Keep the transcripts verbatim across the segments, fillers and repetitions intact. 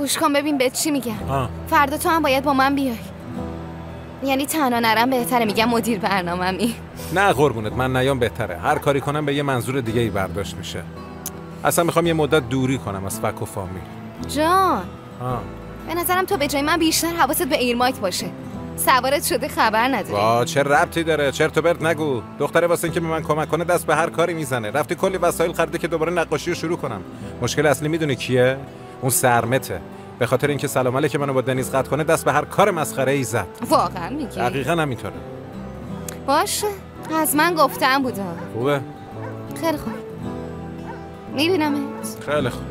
گوش کن ببین بهت چی میگم. آه. فردا تو هم باید با من بیای. یعنی تنها نرم بهتره، میگم مدیر برنامه‌می. نه قربونت، من نیام بهتره. هر کاری کنم به یه منظور دیگه ای برداشت میشه. اصلا میخوام یه مدت دوری کنم از فک و فامیل. جان آه. به نظرم تو به جای من بیشتر حواست به ایرماک باشه. سوارت شده خبر نداری. وا چه ربطی داره؟ چرت و پرت نگو. دختره واسه اینکه به من کمک کنه دست به هر کاری میزنه. رفتی کلی وسایل خریده که دوباره نقاشی رو شروع کنم. مشکل اصلی میدونی کیه؟ اون سرمته. به خاطر اینکه سلام علیک منو با دنیز قطع کنه دست به هر کار مسخره ای زد. واقعا میگی؟ دقیقاً همینطوره. باشه از من گفتم بوده. خوبه؟ خیلی خوب. میبینمت. خیلی خوب.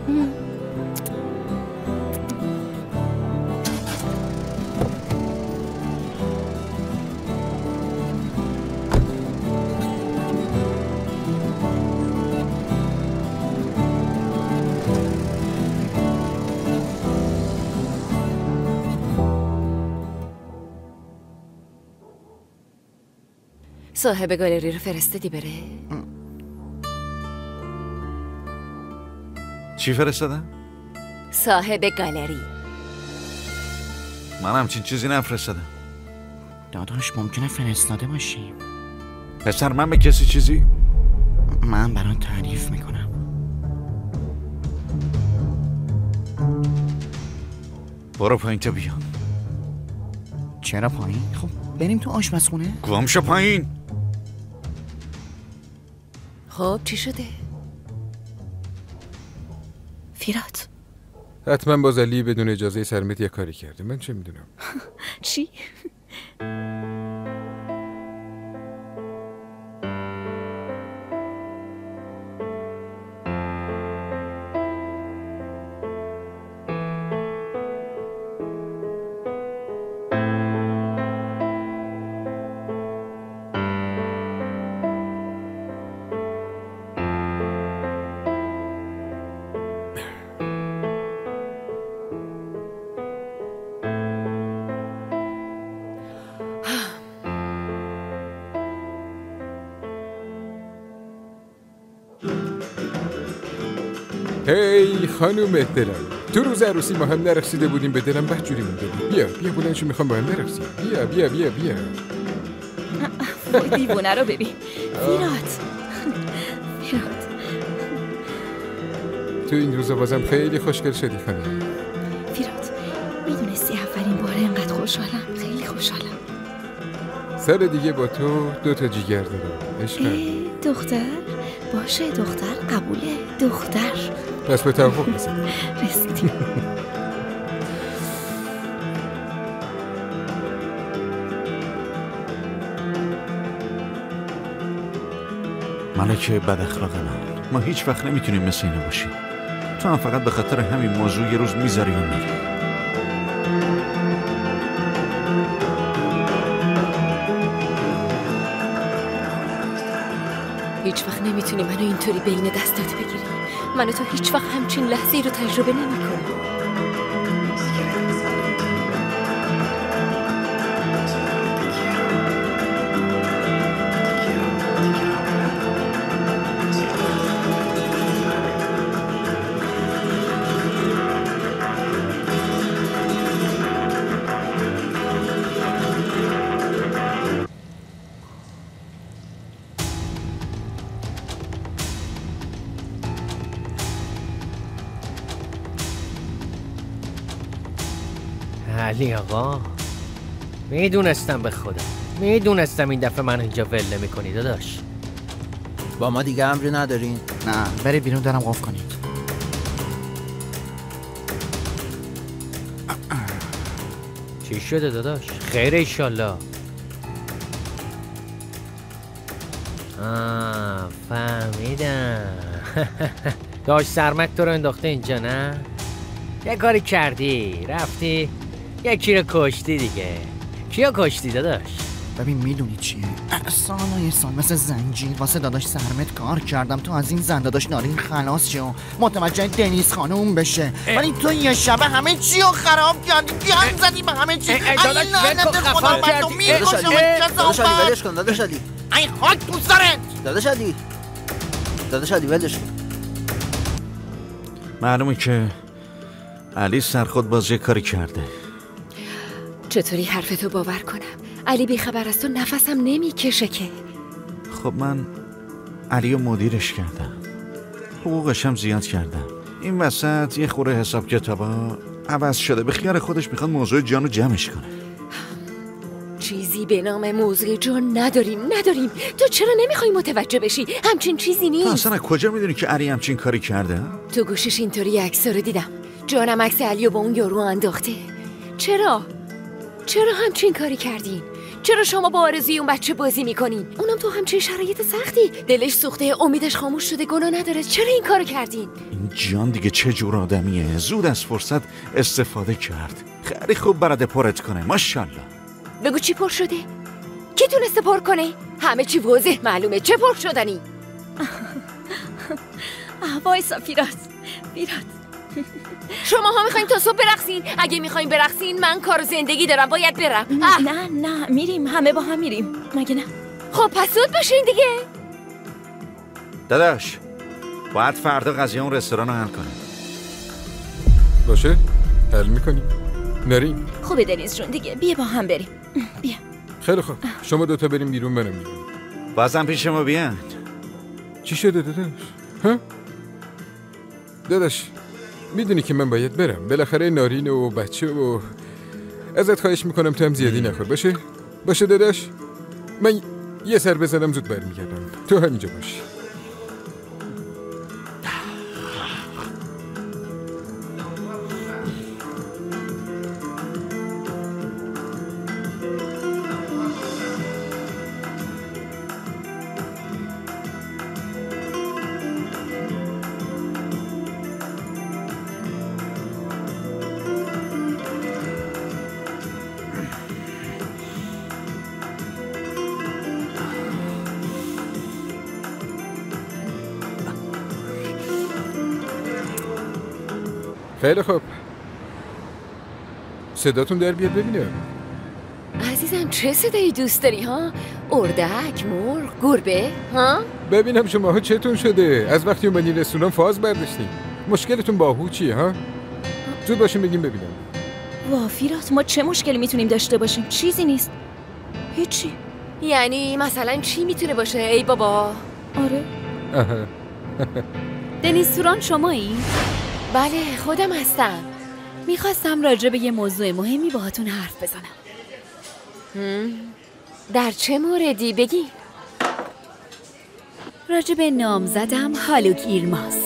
صاحب گالری رو فرستادی بره؟ چی فرستادم؟ صاحب گالری. من همچین چیزی نفرستادم. داداش ممکنه فرستاده باشی. پسر من به کسی چیزی؟ من برات تعریف میکنم. برو پایین تا بیا. چرا پایین؟ خب بریم تو آشپزخونه؟ گم شو پایین. خب چی شده؟ فیرات حتما باز علی بدون اجازه سرمت یه کاری کرده. من چه میدونم؟ چی؟ هی خانوم دلم، تو روز عروسی ما هم نرقصیده بودیم به دلم بدجوری مونده. بیا بیا بلند شو میخوام با هم برقصیم. بیا بیا بیا بیا. وای دیوونه رو ببین. فیرات فیرات تو این روزا بازم خیلی خوشگل شدی خانم. فیرات میدونستی اولین باره اینقدر خوشحالم؟ خیلی خوشحالم. سال دیگه با تو دو تا جیگر دارم عشقم. دختر؟ باشه دختر قبوله دختر. پس به توافق رسیدیم. رسیدیم. ملکه بد اخلاق من، ما هیچ وقت نمیتونیم مثل اینا باشیم. تو هم فقط به خاطر همین موضوع یه روز میذاری و میری. هیچ وقت نمیتونی منو اینطوری بین دستات بگیری. من و تو هیچ وقت همچین لحظه‌ای رو تجربه نمی‌کنیم. علی آقا میدونستم، به خدا میدونستم این دفعه من اینجا ول نمی‌کنی داداش. با ما دیگه امری ندارین؟ نه برید بیرون دارم قفل کنید. چی شده داداش؟ خیر ایشالله. آه فهمیدم. داش سرمک تو رو انداخته اینجا نه؟ یه کاری کردی رفتی یکی رو کشتی دیگه. کیو کشتی داداش؟ ببین میدونی چیه؟ سال و یه سال مثل زنجیر واسه داداش سرمت کار کردم تو از این زن داداش نارین خلاص شو، متوجه دنیز خانوم بشه. ولی تو یه شبه همه چی رو خراب کردی، گند زدی به همه چی. داداش ول کن خفا کردی. داداش علی ولش کن. داداش علی ای خاک تو سرت. داداش علی داداش علی ولش کن. معلومه که علی سرخود باز یه کاری کرده. چطوری حرفتو باور کنم؟ علی بیخبر از تو نفسم نمیکشه که. خب من علی رو مدیرش کردم، حقوقش هم زیاد کردم. این وسط یه خوره حساب کتابا عوض شده، به خیال خودش میخواد موضوع جانو جمعش کنه. چیزی به نام موضوع جان نداریم نداریم تو چرا نمیخوای متوجه بشی؟ همچین چیزی نیست. تو اصلا از کجا میدونی که علی همچین کاری کرده؟ تو گوشش اینطوری عکس رو دیدم. جانم عکس علی رو با اون یارو انداخته. چرا؟ چرا همچین کاری کردین؟ چرا شما با آرزوی اون بچه بازی میکنین؟ اونم تو همچین شرایط سختی، دلش سوخته، امیدش خاموش شده، گناه نداره. چرا این کارو کردین؟ این جان دیگه چه جور آدمیه؟ زود از فرصت استفاده کرد. خیلی خوب برات پرت کنه. ماشاءالله. بگو چی پر شده؟ کی تونسته پر کنه؟ همه چی واضح معلومه. چه پر شدنی؟ وایسا فیرات فیرات شما ها میخواین تا صبح برقصین؟ اگه میخواین برقصین من کار و زندگی دارم، باید برم. نه نه نه میریم، همه با هم میریم، مگه نه؟ خب پس زود باشین دیگه. داداش باید فردا قضیه اون رستوران رو حل کنیم. باشه حل میکنیم. نریم. خوبه دنیز جون دیگه، بیا با هم بریم. بیا. خیلی خوب، شما دوتا بریم بیرون، منم بیرون. بازم پیش ما بیان. چی شده داداش؟ ها؟ داداش میدونی که من باید برم، بالاخره نارین و بچه و ازت خواهش میکنم تو هم زیادی نخور. باشه؟ باشه داداش؟ من یه سر بزنم زود برمیگردم، تو همینجا باش. خیلی خوب، صداتون در بیاد ببینم. عزیزم چه صدایی دوست داری ها؟ اردک، مرغ، گربه ها؟ ببینم شماها چتون شده؟ از وقتی اومدین رستوران فاز برداشتین. مشکلتون با هو چیه ها؟ زود باشین بگیم ببینم. وا فیرات، ما چه مشکلی میتونیم داشته باشیم؟ چیزی نیست، هیچی. یعنی مثلا چی میتونه باشه ای بابا؟ آره. دنیز سوران شمایی؟ بله خودم هستم. میخواستم راجع به یه موضوع مهمی باهاتون حرف بزنم. در چه موردی بگی؟ راجع به نامزدم هالوک ایلماز.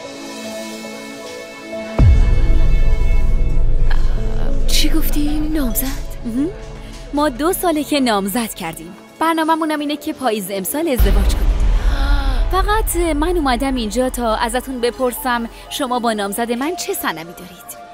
چی گفتی نامزد؟ ما دو ساله که نامزد کردیم. برنامه‌مونم اینه که پاییز امسال ازدواج کنیم. فقط من اومدم اینجا تا ازتون بپرسم شما با نامزد من چه صنمی دارید؟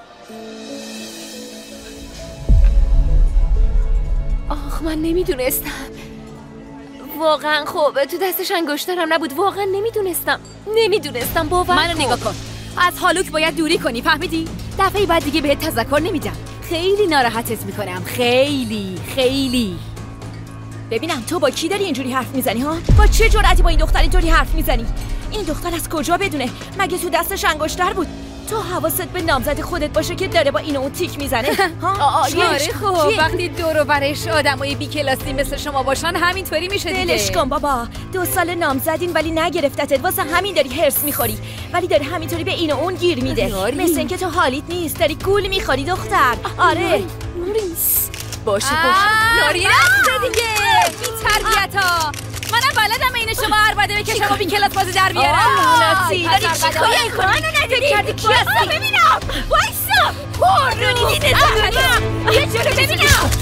آخ من نمیدونستم واقعا. خب تو دستش انگشترم نبود، واقعا نمیدونستم نمیدونستم باور منو کن. نگاه کن، از هالوک باید دوری کنی، فهمیدی؟ دفعه بعد دیگه بهت تذکر نمیدم. خیلی ناراحتت میکنم، خیلی خیلی. ببینم تو با کی داری اینجوری حرف میزنی ها؟ با چه جرأتی با این دختر اینطوری حرف میزنی؟ این دختر از کجا بدونه؟ مگه تو دستش انگشتر بود؟ تو حواست به نامزد خودت باشه که داره با این و اون تیک میزنه. ها آره خب وقتی دور و برش آدمای بی کلاسی مثل شما باشن همینطوری میشه دیگه. دلش کن بابا، دو سال نامزدین ولی نگرفتتت، واسه همین داری هرس میخوری، ولی داری همینطوری به این و اون گیر میده. مثل اینکه تو حالیت نیست، داری گول میخوری دختر. آره نارین باشه باشه نارین رفته دیگه بی تربیتا. منم بلدم این شما عربده بکشم و بی کلاس بازی در بیارم. آلاتی داری چی کاری میکنی؟ منو نداری کردی کی هستی؟ ببینم وایسا برونی دیده دارم یه جوری ببینم.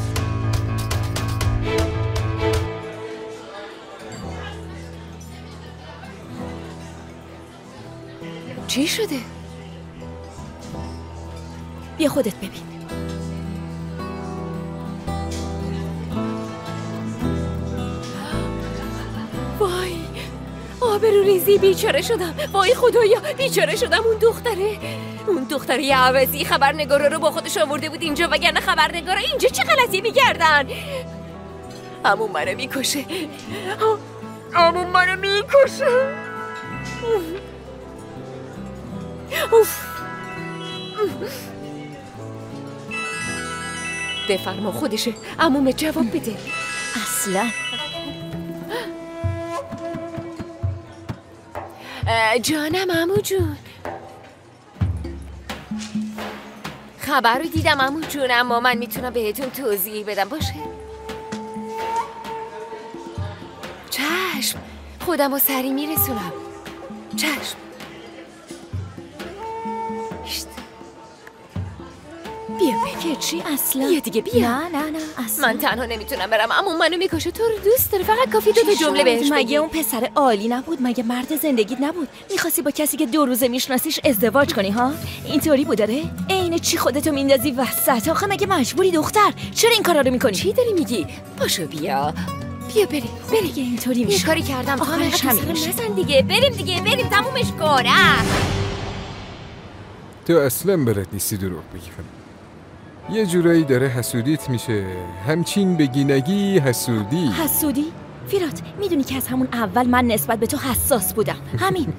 چی شده؟ بیا خودت ببین. وای آبروریزی، بیچاره شدم. وای خدایا بیچاره شدم. اون دختره اون دختره عوضی خبرنگارا رو با خودش آورده بود اینجا، وگرنه خبرنگارا اینجا چه غلطی می‌کردن؟ عموم منو میکشه، عموم منو میکشه. اوف بفرما خودشه. عمومت جواب بده. اصلا جانم عمو جون. خبر رو دیدم عمو جون، اما من میتونم بهتون توضیح بدم باشه؟ چشم، خودم رو سری میرسونم. چشم. بیا که چی اصلا؟ بیا دیگه بیا. نه نه نه اصلا من تنها نمیتونم برم، اما منو میکشه. تو رو دوست داره، فقط کافی دو تا جمله بهش بگی. مگه اون پسر عالی نبود؟ مگه مرد زندگیت نبود؟ میخواستی با کسی که دو روزه میشناسیش ازدواج کنی ها؟ اینطوری بود داره؟ عین چی خودتو میندازی وسط؟ آخه مگه مجبوری دختر؟ چرا این کارا رو میکنی؟ چی داری میگی؟ پاشو بیا. بیا بریم. بریم دیگه اینطوری میشه. یه کاری کردم تا آخرش همین میشه. نزن دیگه. بریم دیگه. بریم تمومش کن. تو اصلا بلد نیستی دروغ بگی. یه جورایی داره حسودیت میشه. همچین بگی نگی حسودی. حسودی؟ فیرات میدونی که از همون اول من نسبت به تو حساس بودم. همین.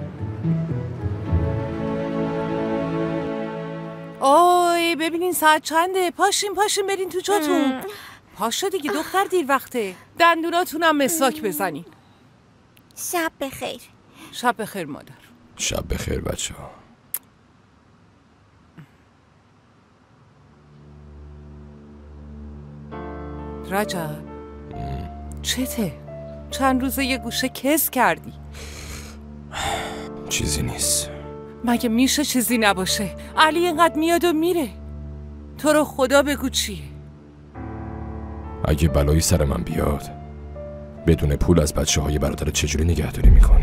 اوی ببینین ساعت چنده. پاشین پاشین برین تو جاتون. پاشو دیگه دختر، دیر وقته. دندوناتونم مسواک بزنین. شب بخیر. شب بخیر مادر. شب بخیر بچه ها. رجب چته؟ چند روزه یه گوشه کس کردی؟ چیزی نیست. مگه میشه چیزی نباشه؟ علی اینقدر میاد و میره. تو رو خدا بگو چیه؟ اگه بلایی سر من بیاد بدون پول از بچه های برادر چجوری نگهداری میکنی؟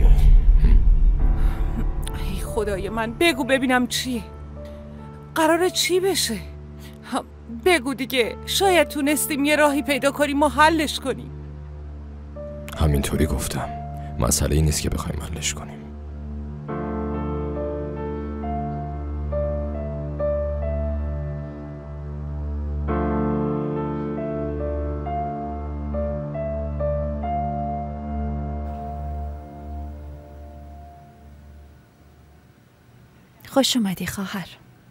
ای خدای من، بگو ببینم چیه؟ قراره چی بشه؟ بگو دیگه، شاید تونستیم یه راهی پیدا کنیم و حلش کنیم. همینطوری گفتم، مسئله ای نیست که بخوایم حلش کنیم. خوش اومدی خواهر.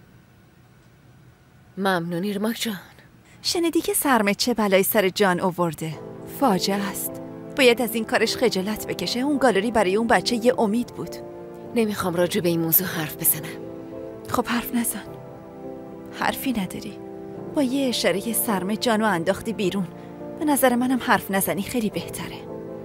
ممنون ایرماک جان. شنیدی که سرمت چه بلایی سر جان آورده؟ فاجعه است. باید از این کارش خجالت بکشه. اون گالری برای اون بچه یه امید بود. نمیخوام راجع به این موضوع حرف بزنم. خب حرف نزن. حرفی نداری. با یه اشاره سرمت جانو انداختی بیرون. به نظر منم حرف نزنی خیلی بهتره.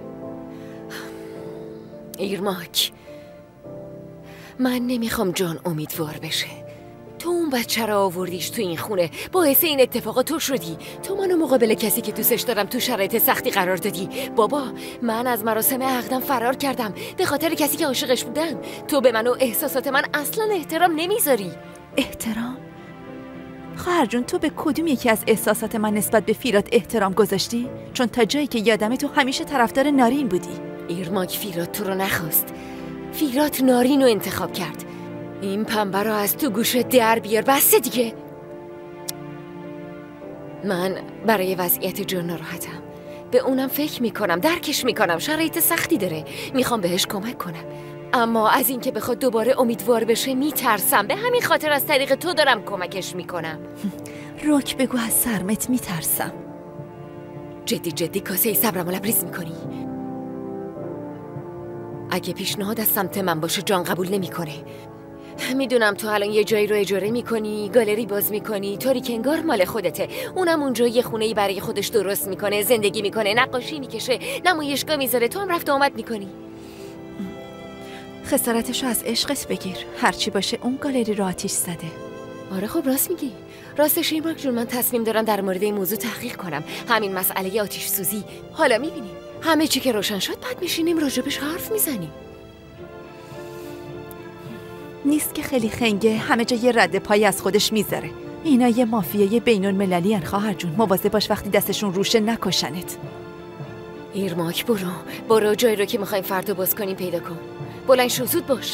ایرماک، من نمیخوام جان امیدوار بشه. تو اون بچه را آوردیش تو این خونه، باعث این اتفاقا تو شدی. تو منو مقابل کسی که دوستش دارم تو شرایط سختی قرار دادی. بابا، من از مراسم عقدم فرار کردم به خاطر کسی که عاشقش بودم. تو به من و احساسات من اصلا احترام نمیذاری. احترام؟ خواهر جون، تو به کدوم یکی از احساسات من نسبت به فیرات احترام گذاشتی؟ چون تا جایی که یادمه تو همیشه طرفدار نارین بودی. ایرماک فیرات تو رو نخواست. فیرات نارین رو انتخاب کرد. این پنبه رو از تو گوشه در بیار. بسته دیگه. من برای وضعیت جان ناراحتم. به اونم فکر میکنم، درکش میکنم. شرایط سختی داره، میخوام بهش کمک کنم. اما از اینکه بخواد دوباره امیدوار بشه میترسم. به همین خاطر از طریق تو دارم کمکش میکنم. رک بگو از سرمت میترسم. جدی جدی کاسه صبرم رو لبریز میکنی. اگه پیشنهاد از سمت من باشه جان قبول نمیکنه. میدونم تو الان یه جایی رو اجاره میکنی، گالری باز میکنی، طوری که انگار مال خودته. اونم اونجا یه خونه‌ای برای خودش درست میکنه، زندگی میکنه، نقاشی میکشه، نمایشگاه میذاره، تو هم رفت و آمد میکنی. خسارتشو از عشقت بگیر. هرچی باشه اون گالری رو آتیش زده. آره خب راست میگی. راستش ایرماک جون، من تصمیم دارم در مورد این موضوع تحقیق کنم. همین مسئله آتیش سوزی. حالا میبینیم همه چی که روشن شد بعد میشینیم راجبش حرف میزنیم. نیست که خیلی خنگه، همه جا یه رد پای از خودش میذاره. اینا یه مافیای بینون مللی هن خواهر جون. مواظب باش وقتی دستشون روشه نکشنت. ایرماک برو برو جایی رو که میخوایم فردا باز کنیم پیدا کن. بلند شو، زود باش.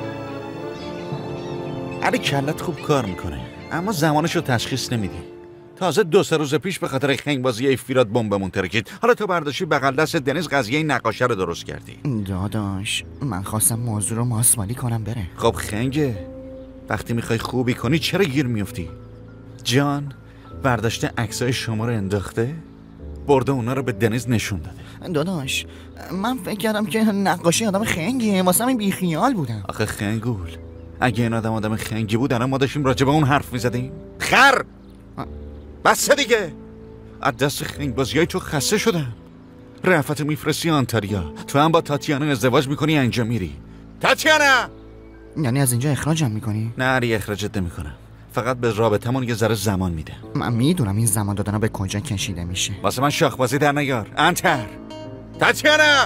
علی کلت خوب کار میکنه، اما زمانشو تشخیص نمیدی. تازه دو سه روز پیش به خاطر خنگ بازی فیراد بمبمون ترکید. حالا تو برداشتی بغل دست دنیز قضیه نقاشه رو درست کردی. داداش من خواستم موضوع رو ماسمالی کنم بره. خب خنگه، وقتی میخوای خوبی کنی چرا گیر میفتی؟ جان برداشته عکسای شما رو انداخته، برده اونا رو به دنیز نشون داده. داداش من فکر کردم که نقاشی آدم خنگیه، واسه همین بیخیال بودم. آخه خنگول، اگه این آدم آدم خنگی بود الان ما داشتیم راجع به اون حرف میزدیم. خر بس دیگه، از دست خنگ بازیای تو خسته شدم. رفت میفرستی آنتاریا، تو هم با تاتیانا ازدواج میکنی انجام میری. تاتیانا یعنی از اینجا اخراجم میکنی؟ نه ری اخراجت نمیکنم، فقط به رابطمون یه ذره زمان میده. من میدونم این زمان دادن به کجا کشیده میشه. واسه من شاخبازی در نیار انتر. تاتیانا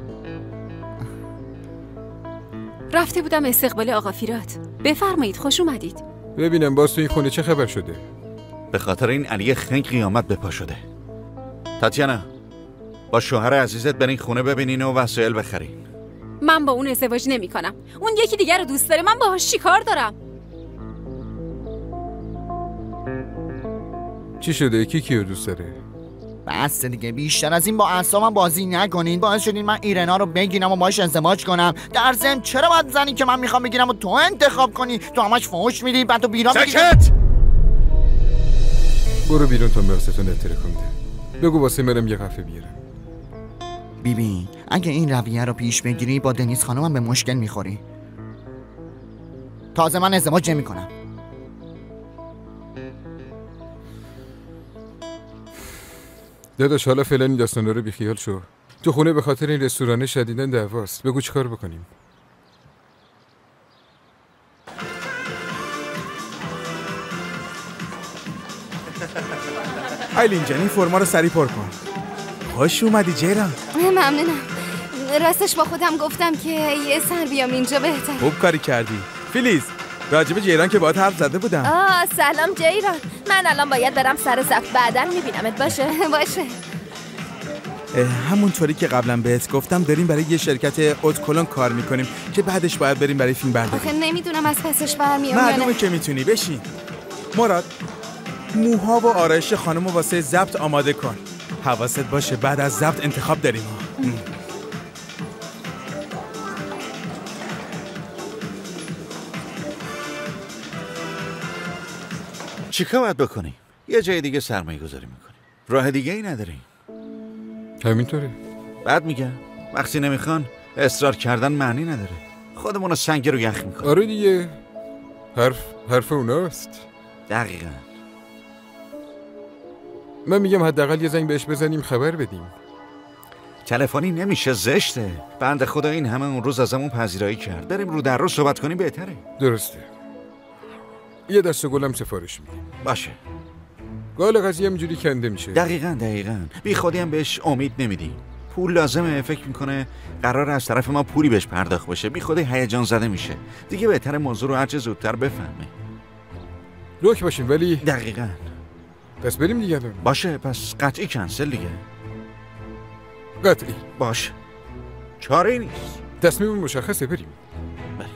رفته بودم استقبال آقا فیراد. بفرمایید، خوش اومدید. ببینم باز تو این خونه چه خبر شده؟ به خاطر این علی خنگ قیامت به پا شده. تاتیانا با شوهر عزیزت برین خونه ببینین و وسایل بخرین. من با اون ازدواج نمی کنم. اون یکی دیگر رو دوست داره، من باهاش چیکار دارم؟ چی شده؟ کی کیو دوست داره؟ بس دیگه، بیشتر از این با اعصابم بازی نکنین. باعث شدین من ایرنا رو بگیرم و باهاش ازدواج کنم. در ضمن چرا باید زنی که من میخوام بگیرم و تو انتخاب کنی؟ تو همش فحش میدی، بعد تو بیرون میگی. سکت! برو بیرون تا مغزتون نترکونده. بگو واسه منم یه قهوه بیارم. بیبی اگه این رویه رو پیش بگیری با دنیز خانومم به مشکل میخوری. تازه من ازدواج نمی‌کنم. داداش حالا فعلا این داستانا رو بیخیال شو. تو خونه به خاطر این رستوران شدیداً دعواست. بگو چیکار بکنیم. آیلین جان این فرما رو سریع پر کن. خوش اومدی جیران. ممنونم. راستش با خودم گفتم که یه سر بیام اینجا بهتر. خوب کاری کردی. فیلیز راجب جیران که باهات حرف زده بودم. آه سلام جیران. من الان باید برم سر ضبط، بعداً میبینمت. باشه باشه. همونطوری که قبلا بهت گفتم داریم برای یه شرکت اودکلون کار میکنیم که بعدش باید بریم برای فیلم برداری. آخه نمیدونم از پسش برمیام یا نه. معلومه که میتونی. بشین. مراد موها و آرایش خانم واسه ضبط آماده کن. حواست باشه بعد از ضبط انتخاب داریم ها. چیکار باید بکنیم؟ یه جای دیگه سرمایه گذاری میکنیم. راه دیگه ای نداریم. همینطوره. بعد میگم وقتی نمیخوان اصرار کردن معنی نداره. خودمونو سنگ رو یخ میکنیم. آره دیگه. حرف حرف اوناست. دقیقاً. من میگم حداقل یه زنگ بهش بزنیم خبر بدیم. تلفنی نمیشه، زشته. بنده خدا این همه اون روز ازمون پذیرایی کرد. بریم رو در رو صحبت کنیم بهتره. درسته. یه دسته گلم سفارش میدیم. باشه. گال قضیه همینجوری کنده میشه. دقیقاً دقیقاً. بی خودی هم بهش امید نمیدیم. پول لازمه، فکر میکنه قرار از طرف ما پولی بهش پرداخت بشه. بی خودی هیجان زده میشه. دیگه بهتره موضوع رو هر چه زودتر بفهمه. لوک باشیم ولی دقیقاً. پس بریم دیگه. باشه پس قطعی کنسل دیگه. قطعی. باشه. چاره نیست. تصمیم مشخصه. بریم. بریم.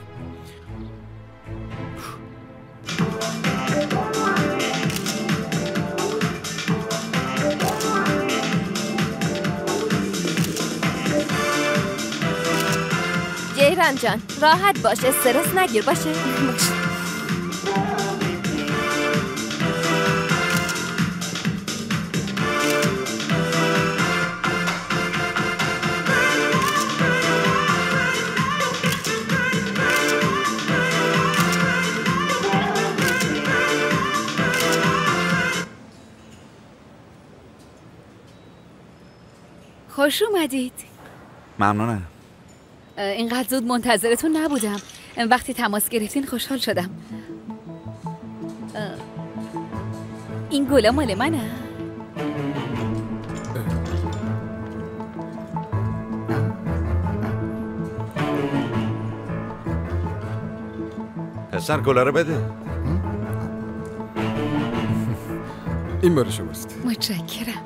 جیران جان راحت باش، استرس نگیر. باشه باشه. خوش اومدید. ممنونم. اینقدر زود منتظرتون نبودم. وقتی تماس گرفتین خوشحال شدم. این گلا مال منه. پسر گلا رو بده. این مال شماست. متشکرم.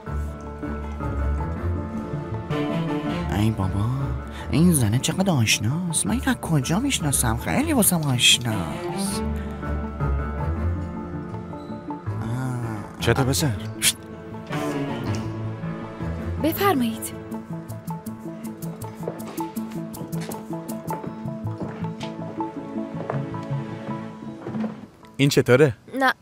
ای بابا این زنه چقدر آشناست. من این از کجا میشناسم؟ خیلی واسم آشناست. چطور پسر؟ بفرمایید. این چطوره؟ نه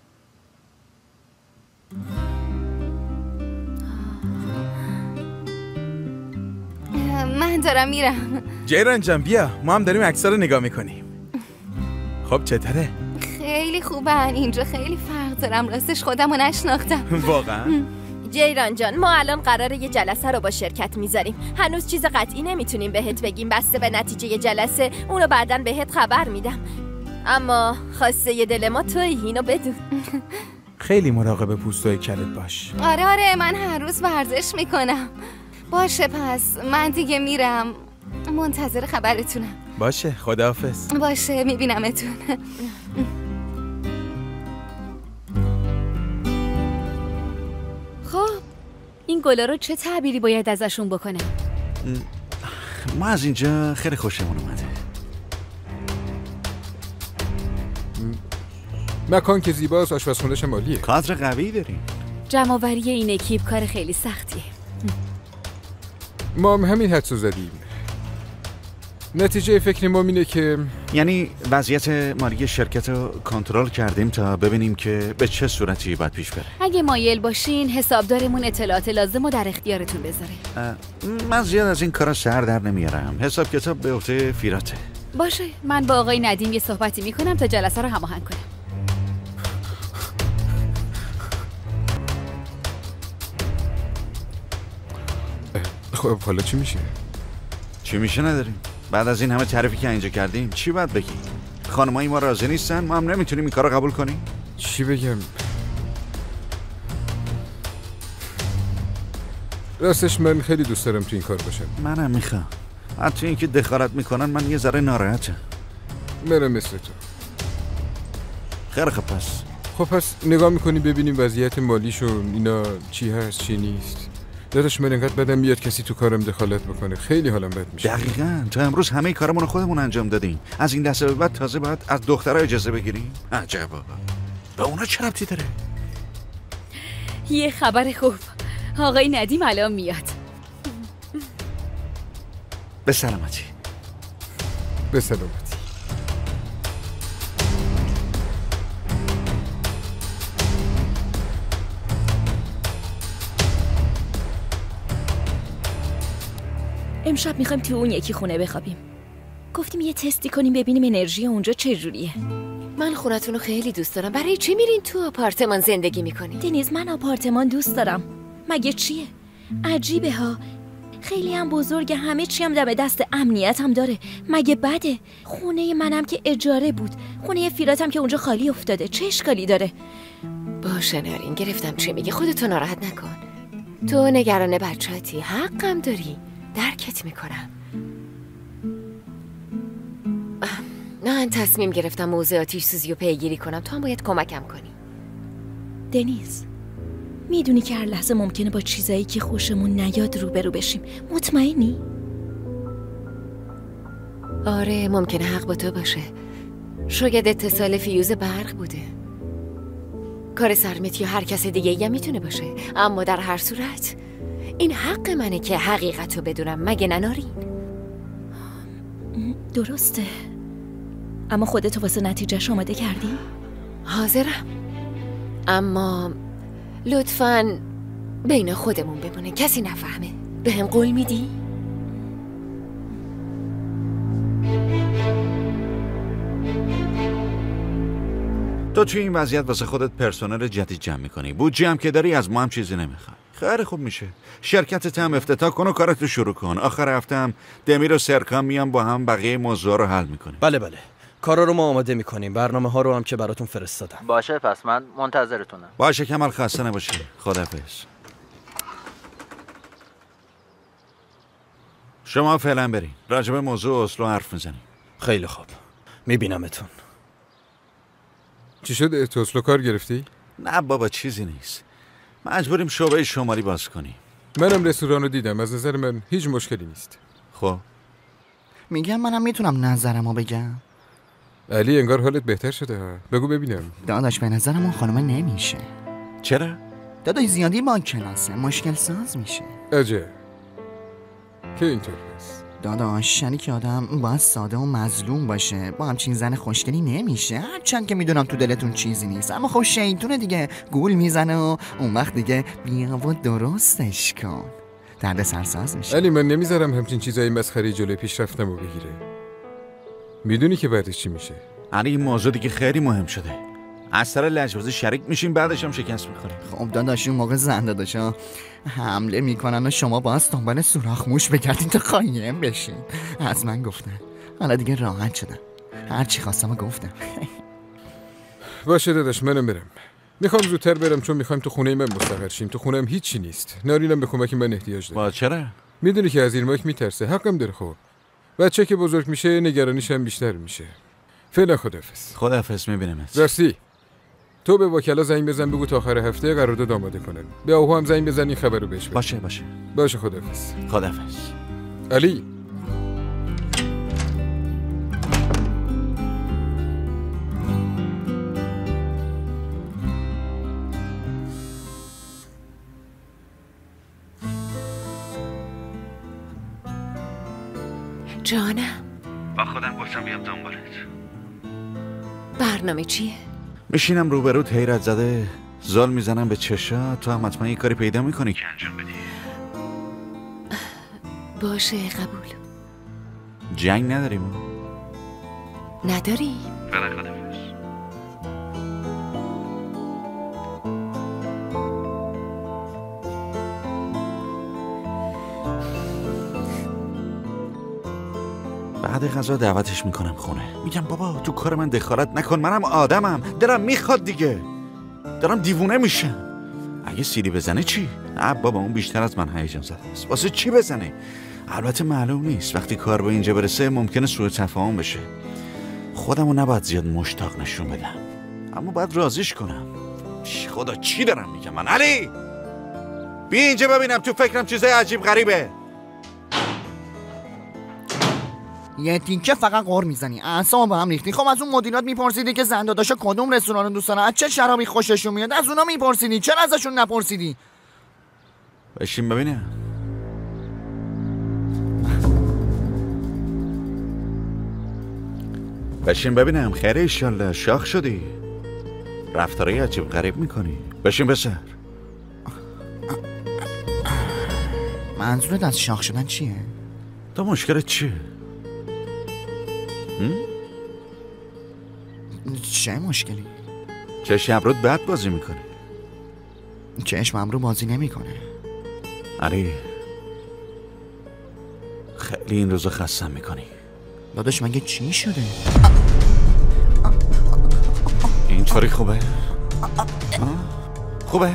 من دارم میرم. جیران جان بیا، ما هم داریم عکس‌ها رو نگاه میکنیم. خب چطوره؟ خیلی خوبن. اینجا خیلی فرق دارم، راستش خودم رو نشناختم. واقعا؟ جیران جان، ما الان قراره یه جلسه رو با شرکت میذاریم. هنوز چیز قطعی نمیتونیم بهت بگیم، بسته به نتیجه جلسه اونو بعداً بهت خبر میدم. اما خواسته ی دل ما تویی، اینو بدون. خیلی مراقب پوستای کلت باش. آره آره، من هر روز ورزش میکنم. باشه پس من دیگه میرم، منتظر خبرتونم. باشه، خداحافظ. باشه، میبینمتون. خب این گلا رو چه تعبیری باید ازشون بکنم؟ ما از اینجا خیلی خوشمون اومده. مکان که زیباست، آشپزخونه‌ش مالیه. کادر قوی داریم. جمع‌آوری این اکیپ کار خیلی سختیه. ما هم همین حدسو زدیم. نتیجه فکر ما اینه که یعنی وضعیت مالی شرکت رو کنترل کردیم تا ببینیم که به چه صورتی باید پیش بره. اگه مایل باشین حسابدارمون اطلاعات لازم رو در اختیارتون بذاره. من زیاد از این کارا سر در نمیارم. حساب کتاب به عهده فیراته. باشه، من با آقای ندیم یه صحبتی میکنم تا جلسه رو هماهنگ کنم. خب حالا چی میشه؟ چی میشه نداریم. بعد از این همه تعریفی که اینجا کردیم چی باید بگیم؟ خانمای ما راضی نیستن، ما هم نمیتونیم این کارو قبول کنیم. چی بگم؟ راستش من خیلی دوست دارم تو این کار باشم. منم میخوام. حتی اینکه دخالت میکنن من یه ذره ناراحتم. منم مثل تو. خیلی خب پس. خب پس نگاه میکنیم ببینیم وضعیت مالیشون اینا چی هست چی نیست. داداش من انقدر بدم میاد کسی تو کارم دخالت بکنه، خیلی حالم بد میشه. دقیقاً تا امروز همه کارمون رو خودمون انجام دادیم. از این لحظه به بعد تازه باید از دخترها اجازه بگیریم؟ عجب بابا. به اونا چه ربطی داره؟ یه خبر خوب، آقای ندیم الان میاد. به سلامتی. به سلامتی. امشب میخوایم تو اون یکی خونه بخوابیم. گفتیم یه تستی کنیم ببینیم انرژی اونجا چجوریه. من خونتون رو خیلی دوست دارم. برای چی میرین تو آپارتمان زندگی میکنین؟ دنیز، من آپارتمان دوست دارم. مگه چیه؟ عجیبه ها. خیلی هم بزرگه، همه چی هم دم دست، امنیت هم داره. مگه بده؟ خونه منم که اجاره بود، خونه فیراتم که اونجا خالی افتاده، چه اشکالی داره؟ باشه نارین، گرفتم چی میگی، خودتو ناراحت نکن. تو نگران بچه‌تی، حقم داری، درکت میکنم. من تصمیم گرفتم موضوع آتیش سوزی رو پیگیری کنم، تو هم باید کمکم کنی. دنیز، میدونی که هر لحظه ممکنه با چیزایی که خوشمون نیاد روبرو بشیم، مطمئنی؟ آره، ممکنه حق با تو باشه. شاید اتصال فیوز برق بوده، کار سرمت یا هر کس دیگه هم میتونه باشه. اما در هر صورت این حق منه که حقیقت رو بدونم، مگه ننارین؟ درسته، اما خودتو واسه نتیجهش آماده کردی؟ حاضرم، اما لطفاً بین خودمون بمونه، کسی نفهمه. به هم قول میدی؟ تو توی این وضعیت واسه خودت پرسنل جدید جمع میکنی، بودجه هم که داری، از ما هم چیزی نمیخوای. خیلی خوب میشه. شرکتت هم افتتاح کن و کارتو شروع کن. آخر هفته هم دمیر و سرکان میان با هم بقیه موضوع رو حل میکنیم. بله بله، کارا رو ما آماده میکنیم، برنامه ها رو هم که براتون فرستادم. باشه، پس من منتظرتونم. باشه کمال، خسته نباشی. خداحافظ. شما فعلا برین، راجع به موضوع اسلو حرف میزنیم. خیلی خوب، میبینمتون. چی شد؟ تو اسلو کار گرفتی؟ نه بابا، چیزی نیست. مجبوریم شعبه شمالی باز کنیم. منم رستوران رو دیدم، از نظر من هیچ مشکلی نیست. خب میگم منم میتونم نظرمو بگم. علی انگار حالت بهتر شده ها. بگو ببینم. داداش به نظرم اون خانم نمیشه. چرا؟ داداش زیادی با کلاسه، مشکل ساز میشه. عجب که اینطور هست. داداش شریک آدم باید ساده و مظلوم باشه، با همچین زن خوشگلی نمیشه. هرچند که میدونم تو دلتون چیزی نیست، اما خب شیطونه دیگه، گول میزنه و اون وقت دیگه بیا و درستش کن، درد سرساز میشه. علی من نمیذارم همچین چیزایی مسخره جلوی پیشرفتم رو بگیره. میدونی که بعدش چی میشه؟ علی این موضوع دیگه خیلی مهم شده. از سر لجبازی شریک میشیم، بعدش هم شکست میخوریم. خب داداش اون موقع زن داداشا حمله میکنن و شما باز دنبال سوراخ موش بگردین تا قایم بشین. از من گفتن، حالا دیگه راحت شدم، هر چی خواستم گفتم. باشه داداش منم برم. میخوام زودتر برم چون میخوایم تو خونه من مستقر شیم. تو خونم هیچی نیست. نارینم به کمک من احتیاج داره. با چرا؟ میدونی که از ایرماک میترسه، حقم داره. خب بچه که بزرگ میشه نگرانیش هم بیشتر میشه. فعلا خداحافظ. خداحافظ، میبینمت. راستی تو به وکلا زنگ بزن بگو تا آخر هفته قرارداد آماده کنن. به آهو هم زنگ بزن این خبرو بهش بده. باشه باشه. باشه خداحافظ. خداحافظ. علی جانم، با خودم گفتم بیام دنبالت. برنامه چیه؟ میشینم روبروت حیرت زده، زل میزنم به چشا، تو هم حتما یه کاری پیدا میکنی که انجام بدی. باشه قبول. جنگ نداریم؟ نداریم. فعلا خداحافظ. بعد غذا دعوتش میکنم خونه، میگم بابا تو کار من دخالت نکن، منم آدمم، دلم میخواد دیگه، دارم دیوونه میشم. اگه سیلی بزنه چی؟ نه بابا اون بیشتر از من هیجان زده است. واسه چی بزنه؟ البته معلوم نیست، وقتی کار به اینجا برسه ممکنه سوء تفاهم بشه. خودمو نباید زیاد مشتاق نشون بدم، اما باید راضیش کنم. خدا چی دارم میگم من؟ علی بیا اینجا ببینم، تو فکرم چیزای عجیب غریبه. یه تیکه فقط قر میزنی، اعصابم به هم ریختی. خب از اون مدیرات میپرسیدی که زن داداشا کدوم رستوران دوست دارن، از چه شرابی خوششون میاد، از اونا میپرسیدی، چرا ازشون نپرسیدی؟ بشین ببینم. بشین ببینم. خیره ایشالله، شاخ شدی، رفتارای عجیب غریب میکنی. بشین بسر. منظورت از شاخ شدن چیه؟ تو مشکلت چیه؟ چه مشکلی؟ چشم ابرود بد بازی میکنه. چشم ابرو بازی نمیکنه. علی خیلی این روزا خستم میکنی. داداش مگه چی شده؟ اینطوری خوبه؟ خوبه؟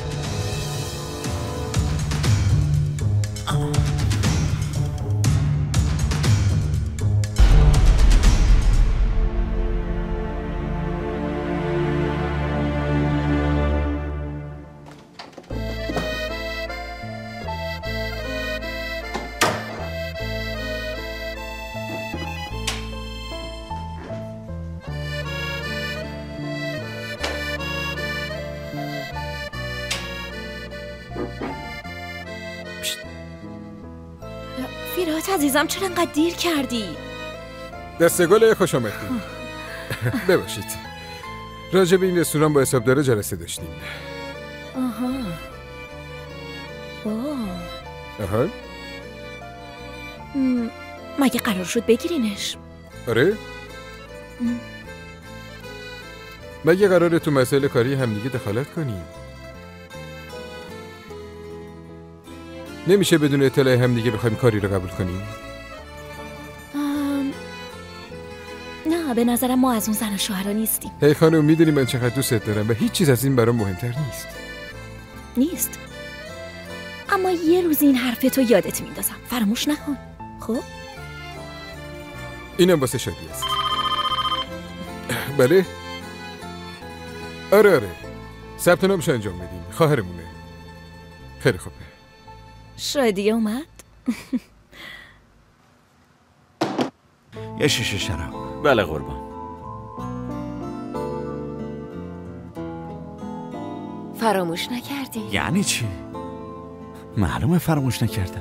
فیرات عزیزم چرا انقدر دیر کردی؟ دسته گل خوش آمدید. ببخشید راجع به این رستوران با حسابدار جلسه داشتیم. آها اوه. آها م... مگه قرار شد بگیرینش؟ آره؟ م. مگه قراره تو مسائل کاری همدیگه دخالت کنیم؟ نمیشه بدون اطلاع همدیگه بخوایم کاری رو قبول کنیم؟ ام... نه به نظرم ما از اون زن و شوهرها نیستیم. هی خانم میدونی من چقدر دوستت دارم و هیچ چیز از این برام مهمتر نیست. نیست؟ اما یه روز این حرفتو یادت میندازم، فراموش نکن. خب؟ اینم واسه شادی است. بله؟ آره آره ثبت نامش انجام بدیم، خواهرمونه. خیلی خوبه. شادی اومد؟ یه شیشه شراب. بله قربان. فراموش نکردی؟ یعنی چی؟ معلومه فراموش نکردم.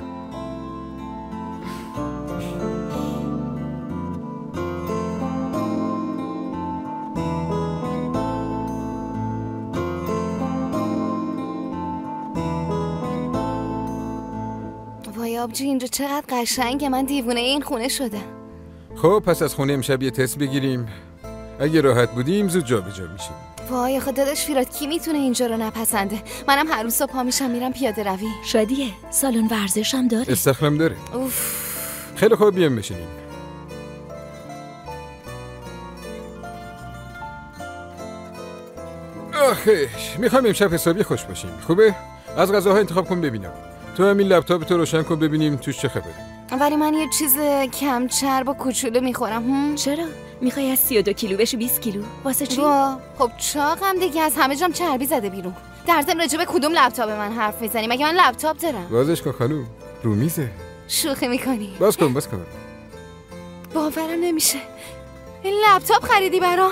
وای آبجی اینجا چقدر قشنگه. من دیوونه این خونه شدم. خب پس از خونه امشب یه تست بگیریم. اگه راحت بودیم زود جا به جا میشیم. وای خدا داداش فیراد کی میتونه اینجا رو نپسنده؟ منم هر روز صبح پا میشم میرم پیاده روی. شادیه سالن ورزش هم داره. استخرم داره. اوف. خیلی خوب بیام بشینیم. آخیش میخوام امشب حسابی خوش باشیم. خوبه؟ از غذاها انتخاب کن ببینم. تو همین لپتاپ تو روشن کن ببینیم توش چه خبره. ولی من یه چیز کم چرب و کوچولو میخورم. هم؟ چرا؟ میخوای از سی و دو کیلو بشی بیست کیلو؟ واسه چی؟ با خب چاقم دیگه، از همه جام چربی زده بیرون. در ضمن راجع به کدوم لپتاپ من حرف میزنی؟ مگه من لپتاپ دارم؟ بازش کن خانوم، رو میزه. شوخی میکنی؟ باز کن باز کن. باورم نمیشه. این لپتاپ خریدی برام؟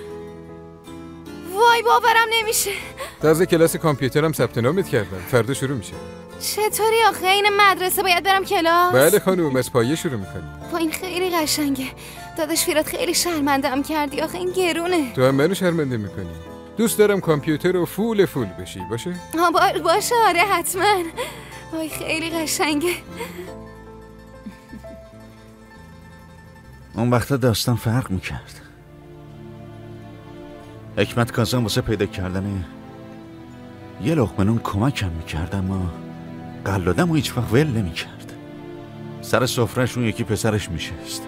وای باورم نمیشه. تازه کلاس کامپیوترم ثبت نامت کردم. فردا شروع میشه. چطوری آخه این مدرسه باید برم کلاس؟ بله خانوم، از پایه شروع میکنی. با این خیلی قشنگه. داداش فیراد خیلی شرمنده‌ام کردی آخه این گرونه. تو هم منو شرمنده میکنی. دوست دارم کامپیوتر رو فول فول بشی باشه؟ ها با... باشه آره حتما. وای خیلی قشنگه. اون وقتا داستان فرق میکرد. حکمت کازم واسه پیدا کردن یه لقمه نون کمکم میکرد، اما قلادم و هیچ وقت ول نمیکرد. سر سفره‌ش اون یکی پسرش میشست.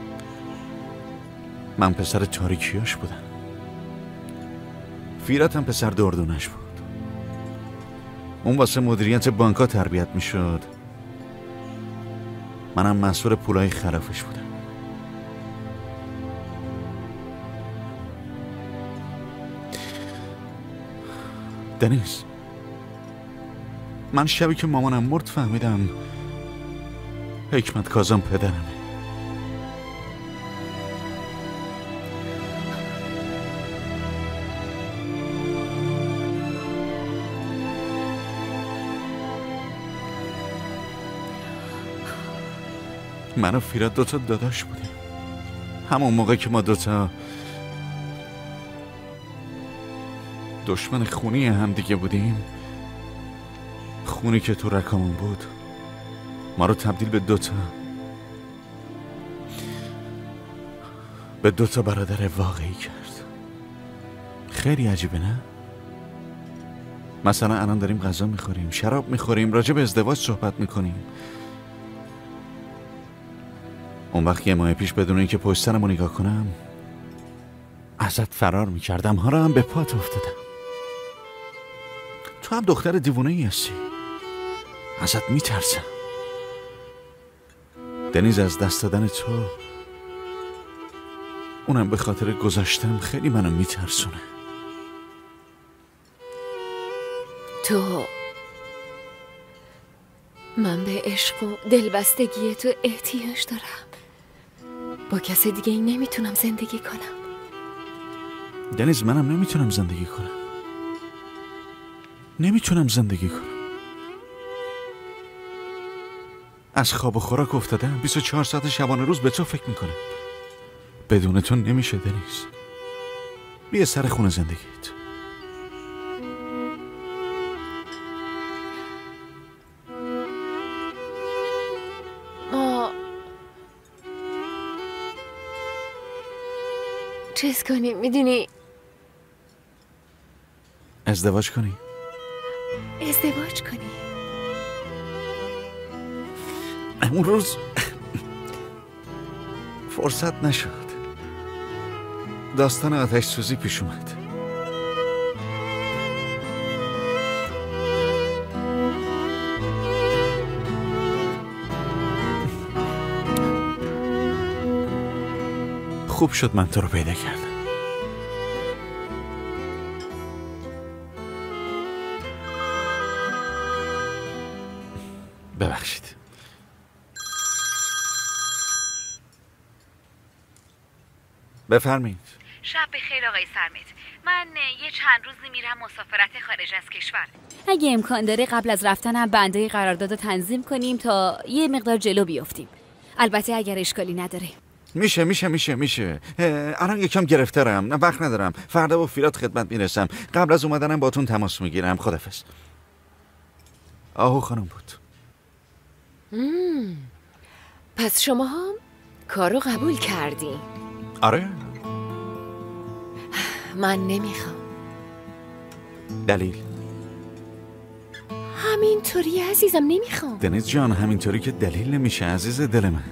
من پسر تاریکیاش بودم. فیرات هم پسر دردونش بود. اون واسه مدیریت بانکا تربیت میشد، منم مسئول پولای خرافش بودم. دنیز، من شبی که مامانم مرد فهمیدم حکمت کازم پدرمه. من و فیراد دوتا داداش بودیم. همون موقع که ما دوتا دشمن خونی هم دیگه بودیم، خونی که تو رکامون بود ما رو تبدیل به دوتا به دوتا برادر واقعی کرد. خیلی عجیبه نه؟ مثلا الان داریم غذا میخوریم، شراب میخوریم، راجع به ازدواج صحبت میکنیم. اون وقت یه ماه پیش بدون اینکه پشت سرمو نگاه کنم ازت فرار میکردم، ها رو هم به پات افتادم. تو هم دختر دیوونه ای هستی، ازت میترسم. دنیز، از دست دادن تو، اونم به خاطر گذاشتم، خیلی منو میترسونه. تو من به عشق و دلبستگی تو احتیاج دارم. با کس دیگه ای نمیتونم زندگی کنم. دنیز، منم نمیتونم زندگی کنم. نمیتونم زندگی کنم. از خواب و خوراک افتادم، بیست و چهار ساعت شبانه روز به تو فکر میکنم. بدون تو نمیشه دنیز. بیا سر خونه زندگیت. ما چیز کنیم، میدونی؟ ازدواج کنی؟ ازدواج کنی؟ اون روز فرصت نشد. داستان آتش سوزی پیش اومد. خوب شد من تو رو پیدا کردم. ببخشید. بفرمایید. شب بخیر آقای سرمت. من یه چند روزی میرم مسافرت خارج از کشور. اگه امکان داره قبل از رفتنم بنده قرارداد رو تنظیم کنیم تا یه مقدار جلو بیافتیم. البته اگر اشکالی نداره. میشه میشه میشه میشه. الان یکم گرفتارم، نه وقت ندارم. فردا با فیراد خدمت میرسم. قبل از اومدنم باتون تماس میگیرم. خدافظ. آهو خانم بود. مم. پس شما هم کارو قبول کردین؟ آره. من نمیخوام. دلیل؟ همینطوری عزیزم، نمیخوام. دنیز جان همینطوری که دلیل نمیشه عزیز دل من.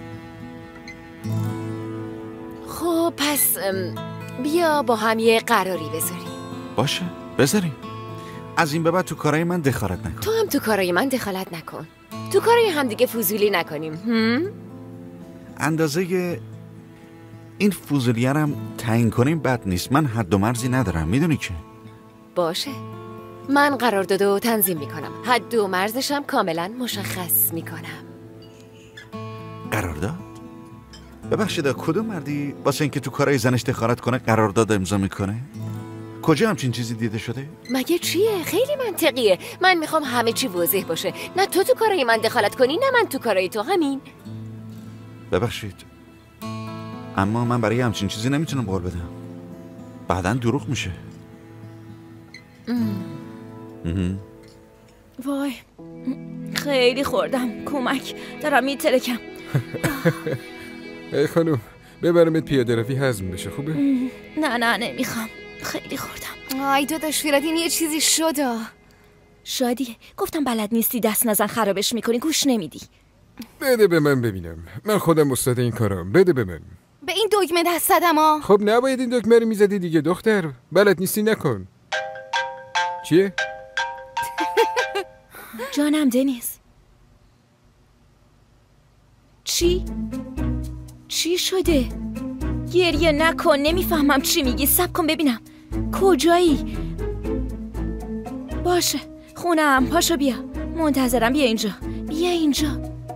خب پس بیا با هم یه قراری بذاریم. باشه بذاریم. از این به بعد تو کارهای من دخالت نکن. تو هم تو کارهای من دخالت نکن. تو کارهای هم دیگه فضولی نکنیم. هم؟ اندازه این فضولیه رو تعیین کنیم بد نیست. من حد و مرزی ندارم، میدونی که. باشه، من قراردادو تنظیم میکنم. حد و مرزشم کاملا مشخص میکنم. قرارداد؟ ببخشید کدوم مردی واسه اینکه تو کارهای زنش دخالت کنه قرارداد امضا میکنه؟ کجا همچین چیزی دیده شده؟ مگه چیه؟ خیلی منطقیه. من میخوام همه چی واضح باشه. نه تو تو کارهای من دخالت کنی، نه من تو کارهای تو. همین. ببخشید اما من برای همچین چیزی نمیتونم قول بدم. بعداً دروغ میشه. ام. ام. وای خیلی خوردم، کمک دارم میترکم. ای خانم ببرمت پیاده روی هضم بشه خوبه؟ نه نه نمیخوام، خیلی خوردم. آی داداش فیراد این یه چیزی شده. شادیه گفتم بلد نیستی دست نزن خرابش میکنی، گوش نمیدی. بده به من ببینم، من خودم استاد این کارم. بده به من. به این دگمه دست زدم ها. خب نباید این دکمه رو میزدی دیگه دختر. بلد نیستی نکن. چیه؟ جانم دنیز. چی؟ چی شده؟ گریه نکن، نمیفهمم چی میگی. صبر کن ببینم کجایی؟ باشه خونم، پاشو بیا، منتظرم. بیا اینجا، بیا اینجا.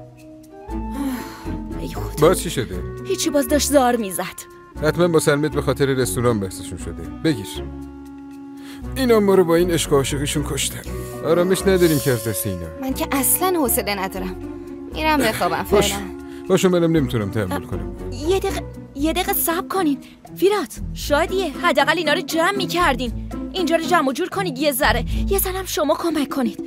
ای خدا باز چی شده؟ هیچی، باز داشت زار میزد. حتما با سلمت به خاطر رستوران بحثشون شده. بگیر اینا ما رو با این عشق و عاشقیشون کشتن. آرامش نداریم که از دست اینا. من که اصلا حوصله ندارم، میرم بخوابم باش. فعلا. باشو منم نمیتونم تحمل کنم. یه دقیقه یه دقیقه صبر کنین. فیرات شادیه حداقل اینا رو جمع میکردین. اینجا رو جمع و جور کنید یه ذره. یه ذره شما کمک کنید.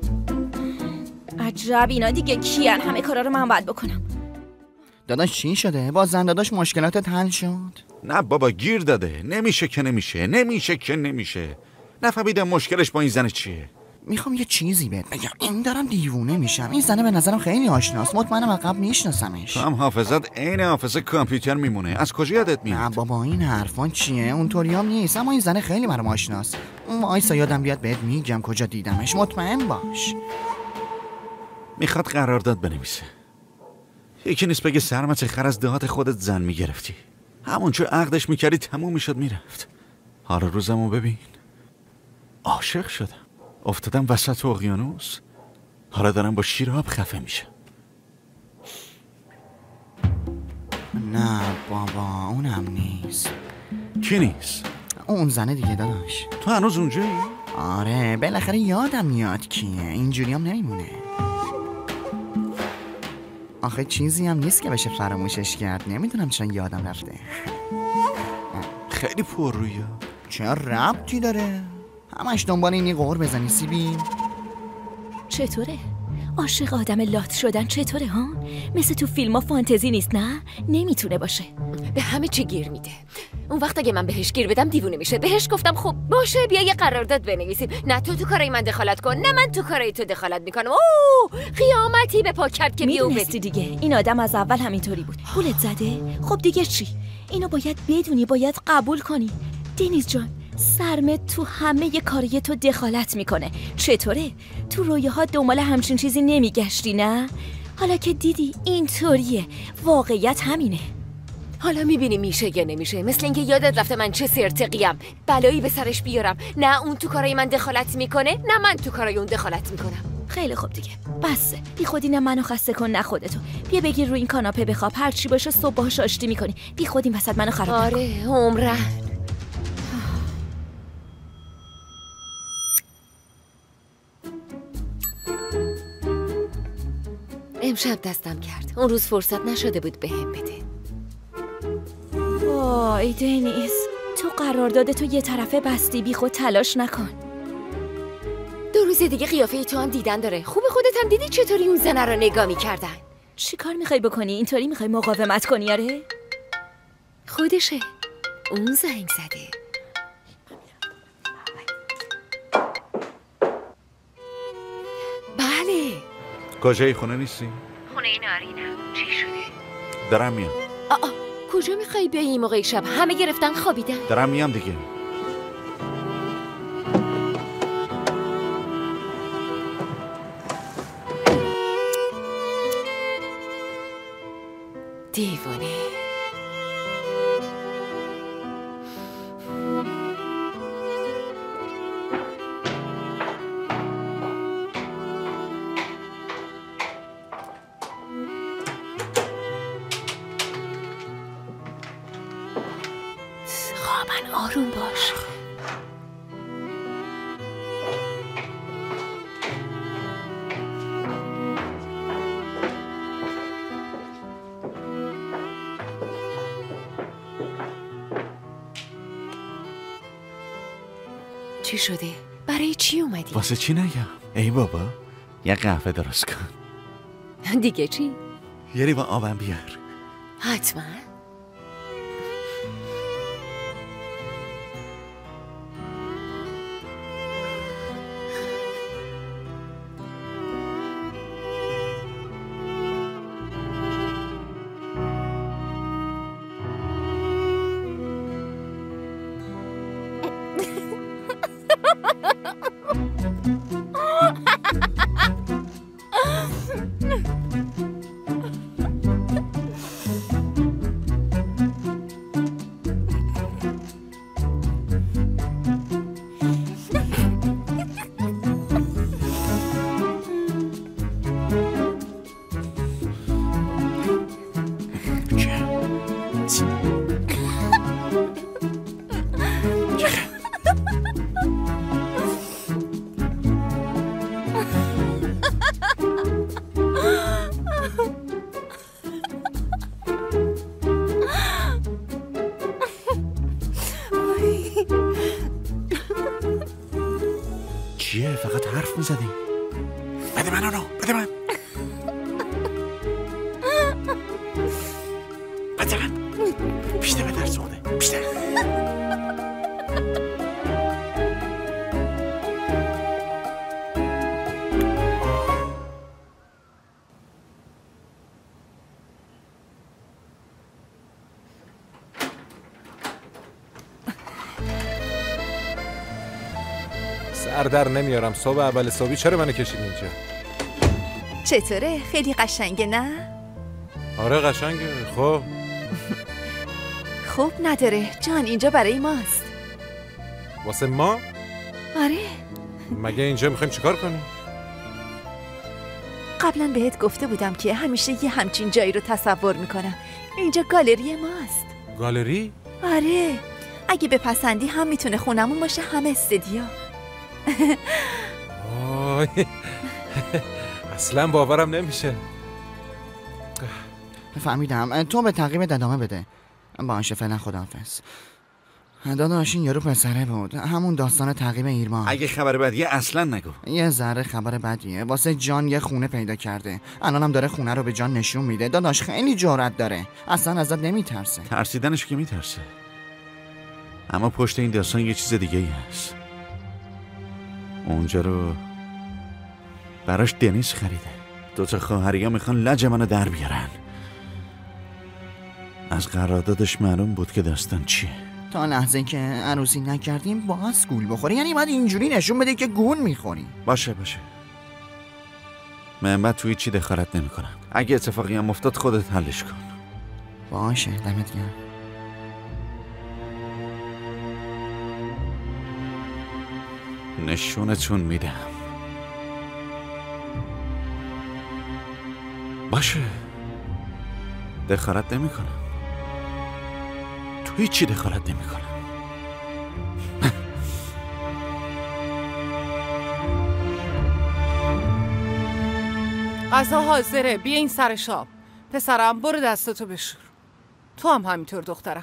عجب اینا دیگه کیان؟ همه کارا رو من باید بکنم. داداش چی شده؟ با زن داداش مشکلاتت حل شد؟ نه بابا گیر داده. نمیشه که نمیشه. نمیشه که نمیشه. نفهمیدم مشکلش با این زن چیه. میخوام یه چیزی بهت بگم. این دارم دیوونه میشم. این زنه به نظرم خیلی آشناست. مطمئنم عقب میشناسمش. تو هم حافظت عین حافظه کامپیوتر میمونه. از کجا یادت میاد؟ نه بابا این حرفان چیه؟ اونطوری هم نیست. اما این زنه خیلی برام آشناست. وایسا یادم بیاد بهت میگم کجا دیدمش. مطمئن باش. میخواد قرارداد بنویسه. یکی نیست بگه سرمت خر از دهات خودت زن میگرفتی. همون چه عقدش میکردی تموم میشد میرفت. حالا روزمو ببین. عاشق شدم. افتادم وسط اقیانوس. حالا دارم با شیر آب خفه میشم. نه بابا اونم نیست. کی نیست؟ اون زنه دیگه داداش. تو هنوز اونجایی؟ آره بالاخره یادم میاد کیه. اینجوری هم نمیمونه. آخه چیزی هم نیست که بشه فراموشش کرد. نمیدونم چرا یادم رفته. خیلی پر رویا. چه ربطی داره؟ همش دنبال اینی قور بزنی سیبی. چطوره؟ عاشق آدم لات شدن چطوره ها؟ مثل تو فیلم ها فانتزی نیست نه؟ نمیتونه باشه. به همه چی گیر میده. اون وقت اگه من بهش گیر بدم دیوونه میشه. بهش گفتم خب باشه بیا یه قرارداد بنویسیم. نه تو تو کارای من دخالت کن، نه من تو کارای تو دخالت میکنم. اوه قیامتی به پا کرد که بیو میدونستی دیگه این آدم از اول همینطوری بود. پولت زده؟ خب دیگه چی؟ اینو باید بدونی، باید قبول کنی. دنیز جان سرمت تو همه ی کاری تو دخالت میکنه. چطوره؟ تو رویاها دنبال همچین چیزی نمیگشتی نه؟ حالا که دیدی اینطوریه. واقعیت همینه. حالا میبینی میشه یا نمیشه. مثل اینکه یادت رفته من چه سرتقیم، بلایی به سرش بیارم. نه اون تو کارای من دخالت میکنه، نه من تو کارای اون دخالت میکنم. خیلی خوب دیگه، بسه. بی خودی نه منو خسته کن نه خودتو. بیا بگیر روی این کاناپه بخواب، هر چی باشه صبح باهاش آشتی میکنی. بی خودی این وسط منو خراب نکن. آره عمرن. امشب دستم کرد. اون روز فرصت نشده بود بهم بده. وای دنیس، تو قرارداد تو یه طرفه بستی. بی خود تلاش نکن. دو روز دیگه قیافه تو هم دیدن داره. خوب خودت هم دیدی چطوری اون زنه رو نگاه میکردن. چی کار میخوای بکنی؟ اینطوری میخوای مقاومت کنی؟ آره خودشه. اون زنگ زده. بله. کجایی؟ خونه نیستی؟ خونه نارینم. چی شده؟ دارم میام. آآ کجا میخوای بیایی این موقع شب؟ همه گرفتن خوابیدن. دارم میام دیگه. دیوانه. خوابن، آروم باش. چی شده؟ برای چی اومدی؟ واسه چی نگم؟ ای بابا یه قهوه درست کن. دیگه چی؟ یه لیوان آبم بیار. حتما. چیه؟ فقط حرف میزدی؟ بده من اونو، بده من بده من بیشتر به درس خونه بیشتر. سر در نمیارم. صبح اول صبحی چرا منو کشید اینجا؟ چطوره؟ خیلی قشنگه نه؟ آره قشنگه. خب خوب نداره جان، اینجا برای ماست. واسه ما؟ آره. مگه اینجا میخوایم چیکار کنیم؟ قبلا بهت گفته بودم که همیشه یه همچین جایی رو تصور میکنم. اینجا گالری ماست. گالری؟ آره، اگه بپسندی هم میتونه خونمون باشه هم استودیو. آی اصلا باورم نمیشه. فهمیدم. تو به تعقیبت ادامه بده. باشه فعلا خداحافظ. داداش این یارو پسره بود، همون داستان تعقیب ایرمان. اگه خبر بدیه اصلا نگو. یه ذره خبر بدیه. واسه جان یه خونه پیدا کرده، الانم داره خونه رو به جان نشون میده. داداش خیلی جرأت داره، اصلا ازت نمیترسه. ترسیدنش که میترسه، اما پشت این داستان یه چیز دیگه ای هست. اونجا رو براش دنیس خریده. دوتا خواهریا میخوان لج منو در بیارن. از قراردادش معلوم بود که داستان چیه. تا لحظه که عروسی نکردیم باز گول بخوری، یعنی باید اینجوری نشون بده که گول میخوری. باشه باشه، من بعد توی چی دخالت نمی کنم. اگه اتفاقی هم افتاد خودت حلش کن. باشه دمت گرم. نشونتون میدم. باشه، دخالت نمی کنم. تو هیچی دخالت نمی کنم. غذا حاضره، بیا این سر شام. پسرم برو دستاتو بشور. تو هم همینطور دخترم.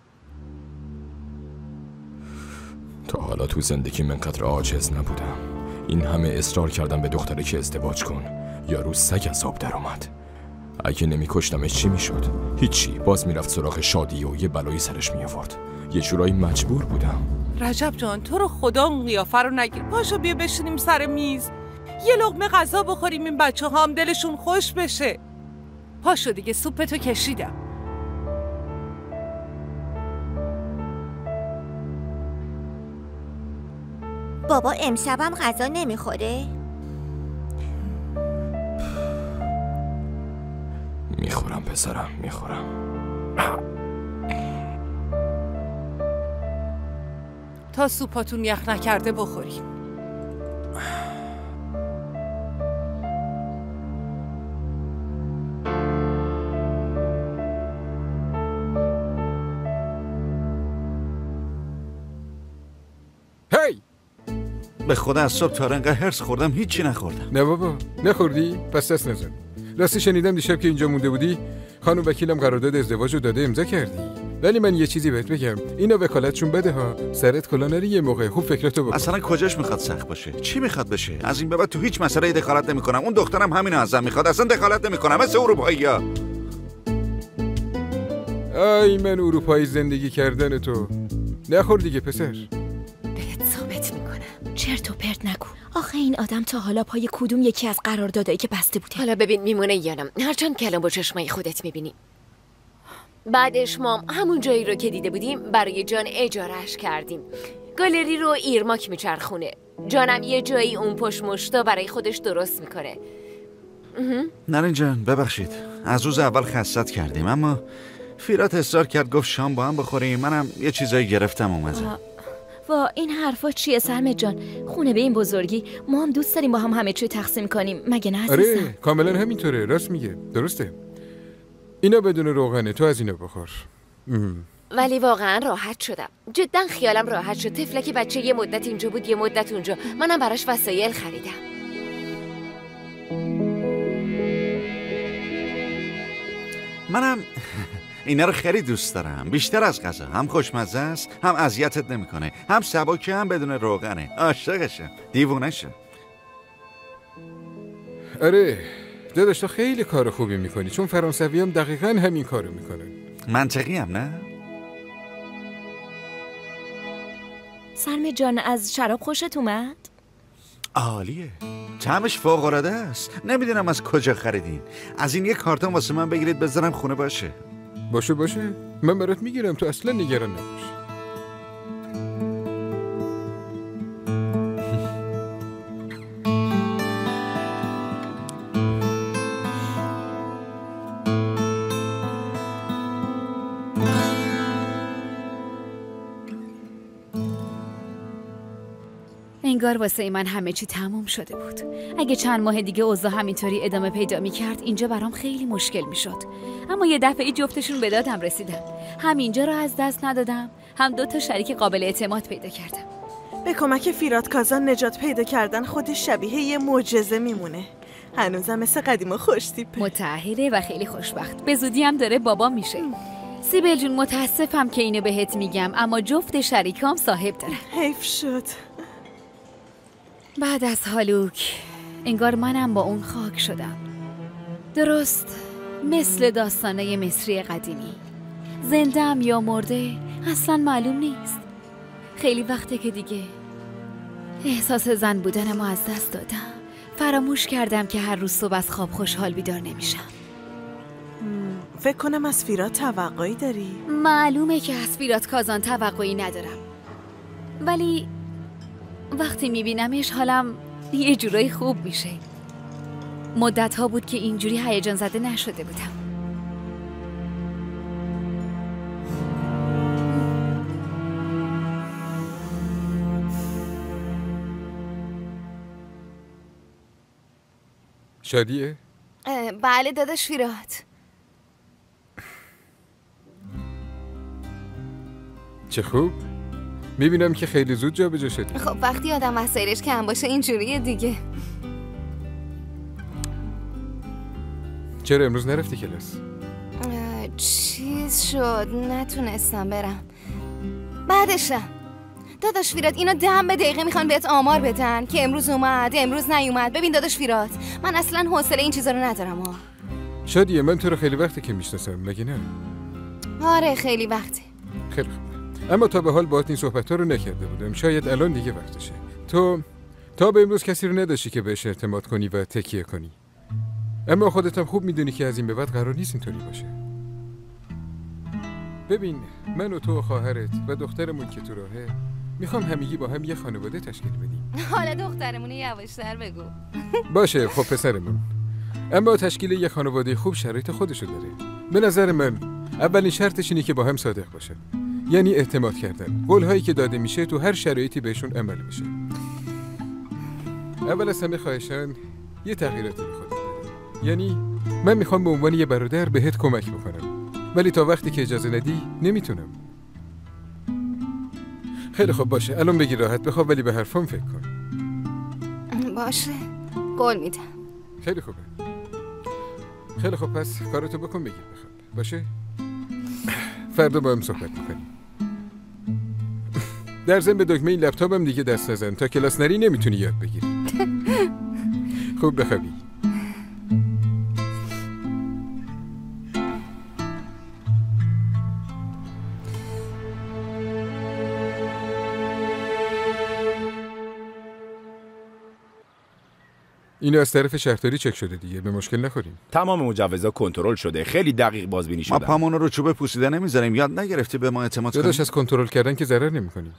تا حالا تو زندگی من قدر عاجز نبودم. این همه اصرار کردم به دختره که ازدواج کن. یارو سگ از آب در اومد. اگه نمی کشتمش چی می شد؟ هیچی، باز می رفت سراغ شادی و یه بلایی سرش می آورد. یه جورایی مجبور بودم. رجب جان تو رو خدا اون قیافه رو نگیر. پاشو بیا بشینیم سر میز، یه لقمه غذا بخوریم، این بچه ها هم دلشون خوش بشه. پاشو دیگه، سوپتو کشیدم. بابا امشبم غذا نمیخوره؟ میخورم پسرم، میخورم. تا سوپاتون یخ نکرده بخوریم. هی! به خدا از صبح تا انقدر هرس خوردم هیچی نخوردم. نه بابا، نخوردی؟ پس دست نزن. راستی شنیدم دیشب که اینجا مونده بودی خانم وکیلم قرارداد ازدواج رو داده امضا کردی. ولی من یه چیزی بهت بگم، اینا وکالتشون بده ها. سرت کلا نری یه موقع، خوب فکرتو بکن. اصلا کجاش میخواد سخت باشه؟ چی میخواد بشه؟ از این به بعد تو هیچ مسئله دخالت نمیکنم. اون دخترم همین ازم میخواد، اصلا دخالت نمیکنم مثل اروپایی‌ها. آی من اروپایی زندگی کردن تو. نخور دیگه پسر. بهت ثابت میکنم چرت و پرت نگو. آخه این آدم تا حالا پای کدوم یکی از قراردادایی که بسته بوده؟ حالا ببین میمونه یا نه، هرچند کلام با چشمای خودت میبینی. بعدش ما همون جایی رو که دیده بودیم برای جان اجارهش کردیم. گالری رو ایرماک میچرخونه. جانم یه جایی اون پشت مشتا برای خودش درست میکنه. نرین جان ببخشید، از روز اول خستت کردیم، اما فیرات اصرار کرد گفت شام با هم بخوریم. منم یه چیزایی گرفتم اومدم. وا این حرفا چیه سرمت جان؟ خونه به این بزرگی، ما هم دوست داریم با هم همه چی تقسیم کنیم، مگه نه عزیزم؟ آره کاملا همینطوره، راست میگه، درسته. اینا بدون روغنه، تو از اینا بخور. ام. ولی واقعا راحت شدم، جدا خیالم راحت شد. طفلکی بچه یه مدت اینجا بود یه مدت اونجا، منم براش وسایل خریدم. منم اینا رو خیلی دوست دارم، بیشتر از غذا. هم خوشمزه است، هم اذیتت نمیکنه، هم سبکه، هم بدون روغنه. عاشقشم، دیوونه‌شم. آره داداش تو خیلی کار خوبی میکنی، چون فرانسوی هم دقیقا همین کارو میکنن. منطقی هم نه؟ سرمت جان از شراب خوشت اومد؟ عالیه، طعمش فوق‌العاده است. نمیدونم از کجا خریدین. از این یه کارتون واسه من بگیرید بذارم خونه باشه. باشه باشه، من برات میگیرم، تو اصلا نگران نباش. انگار واسه من همه چی تموم شده بود. اگه چند ماه دیگه اوضاع همینطوری ادامه پیدا می‌کرد اینجا برام خیلی مشکل می‌شد. اما یه دفعه جفتشون به دادم رسیدن. هم اینجا رو از دست ندادم، هم دو تا شریک قابل اعتماد پیدا کردم. به کمک فیرات کازان نجات پیدا کردن خودش شبیه یه معجزه میمونه. هنوزم مثل قدیما خوش‌تیپه. متأهله و خیلی خوشبخت. به زودی هم داره بابا میشه. سیبل جون متاسفم که اینو بهت میگم، اما جفت شریکام صاحب دارن. حیف شد. بعد از هالوک انگار منم با اون خاک شدم. درست مثل داستانه مصری قدیمی، زنده‌ام یا مرده اصلا معلوم نیست. خیلی وقته که دیگه احساس زن بودنمو از دست دادم. فراموش کردم که هر روز صبح از خواب خوشحال بیدار نمیشم. فکر کنم از فیرات توقعی داری؟ معلومه که از فیرات کازان توقعی ندارم، ولی وقتی میبینمش حالم یه جورایی خوب میشه. مدت ها بود که اینجوری هیجان زده نشده بودم. شادیه؟ بله داداش فیراد. چه خوب. میبینم که خیلی زود جا به جا شدی. خب وقتی آدم وسایلش کم باشه اینجوریه دیگه. چرا امروز نرفتی کلاس؟ چیز شد نتونستم برم. بعدشم داداش فیراد اینا دم به دقیقه میخوان بهت آمار بدن که امروز اومد امروز نیومد. ببین داداش فیراد من اصلا حوصله این چیزا رو ندارم ها. شادیه من تو رو خیلی وقته که میشناسم مگه نه؟ آره خیلی وقته. خیلی خوب. اما تا به حال باهات این صحبت‌ها رو نکرده بودم. شاید الان دیگه وقتشه. تو تا به امروز کسی رو نداشتی که بهش اعتماد کنی و تکیه کنی. اما خودت هم خوب میدونی که از این به بعد قرار نیست اینطوری باشه. ببین من و تو و خواهرت و دخترمون که تو راهه میخوام همگی با هم یه خانواده تشکیل بدیم. حالا دخترمون یواشتر بگو. باشه خب پسرمون. اما تشکیل یه خانواده خوب شرایط خودشو داره. به نظر من اولین شرطش اینه که با هم صادق باشن. یعنی اعتماد کردن. قول‌هایی که داده میشه تو هر شرایطی بهشون عمل میشه. اول از همه خواهشاً یه تغییراتی میخواد. یعنی من میخوام به عنوان یه برادر بهت کمک بکنم. ولی تا وقتی که اجازه ندی نمیتونم. خیلی خوب باشه الان بگی راحت بخواب ولی به حرفام فکر کن. باشه قول میدم. خیلی خوبه. خیلی خوب پس کارتو بکن بگیر بخواب. باشه؟ فردا با هم صحبت میکنیم. در ضمن به دکمه این لپتاپم دیگه دست نزن. تا کلاس نری نمیتونی یاد بگیری. خوب بخوابی. اینو از طرف شهرداری چک شده دیگه به مشکل نخوریم. تمام مجوزا کنترل شده خیلی دقیق بازبینی شده. ما پامونو رو چوب پوسیده نمیذاریم. یاد نگرفتی به ما اعتماد کنی؟ داداش از کنترل کردن که ضرر نمیکنیم.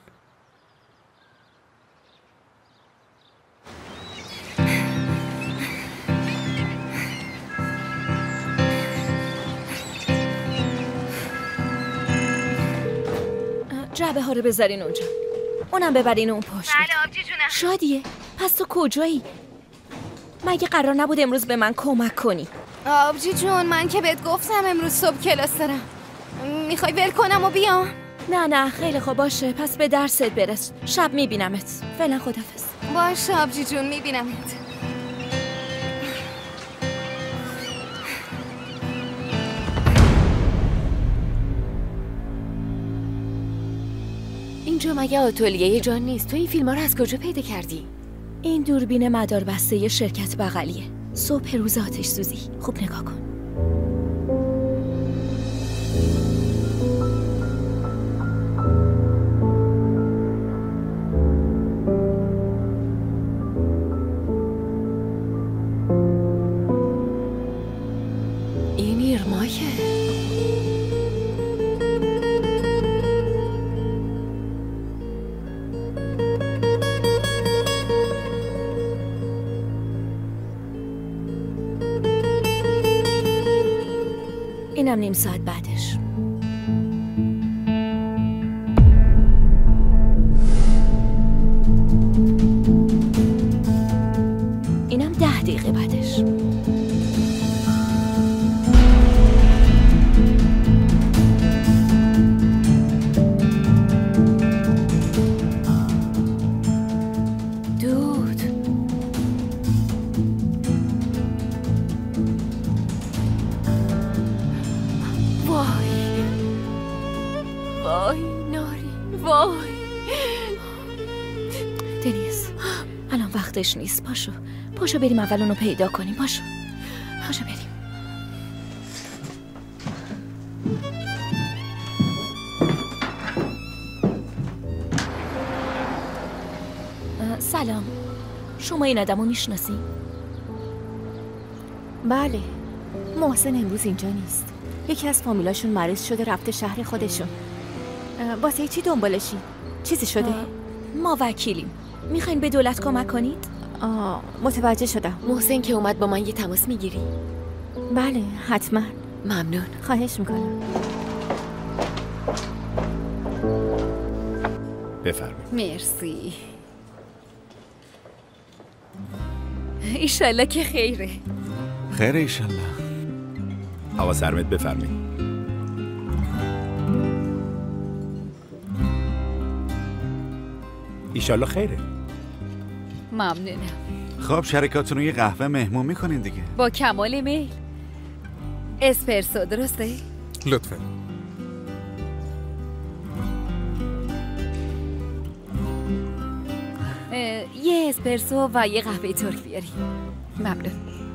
جعبه ها رو بذارین اونجا. اونم ببرین اون پشت. بله آبجی جونم. شادیه پس تو کجایی؟ مگه قرار نبود امروز به من کمک کنی؟ آبجی جون من که بهت گفتم امروز صبح کلاس دارم. میخوای ول کنم و بیام؟ نه نه خیلی خوب باشه پس به درست برس. شب میبینمت. فعلا خدافظ. باشه آبجی جون میبینمت. اینجا مگه آتلیه جان نیست؟ تو این فیلم ها رو از کجا پیدا کردی؟ این دوربین مداربسته شرکت بغلیه. صبح روز آتش سوزی. خوب نگاه کن. این ایرمایه. اینم نیم ساعت بعدش. اینم ده دقیقه بعدش. دود وای وای نارین وای. دنیس الان وقتش نیست. پاشو پاشو بریم اول اونو پیدا کنیم. پاشو پاشو بریم. سلام شما این آدمو میشناسی؟ بله محسن امروز اینجا نیست. یکی از فامیلاشون مریض شده رفته شهر خودشون. واسه چی دنبالشی؟ چیزی شده؟ ما وکیلیم. میخواین به دولت کمک کنید؟ آه متوجه شدم. محسن که اومد با من یه تماس میگیری؟ بله حتما. ممنون. خواهش میکنم. بفرمایید. مرسی. ایشالله که خیره. خیر ایشالله. آقا سرمت بفرمایید. ایشالله خیره. ممنونم. خب شریکاتون رو یه قهوه مهمون میکنین دیگه. با کمال میل. اسپرسو درسته؟ لطفا. یه اسپرسو و یه قهوه ترک بیاری. ممنون.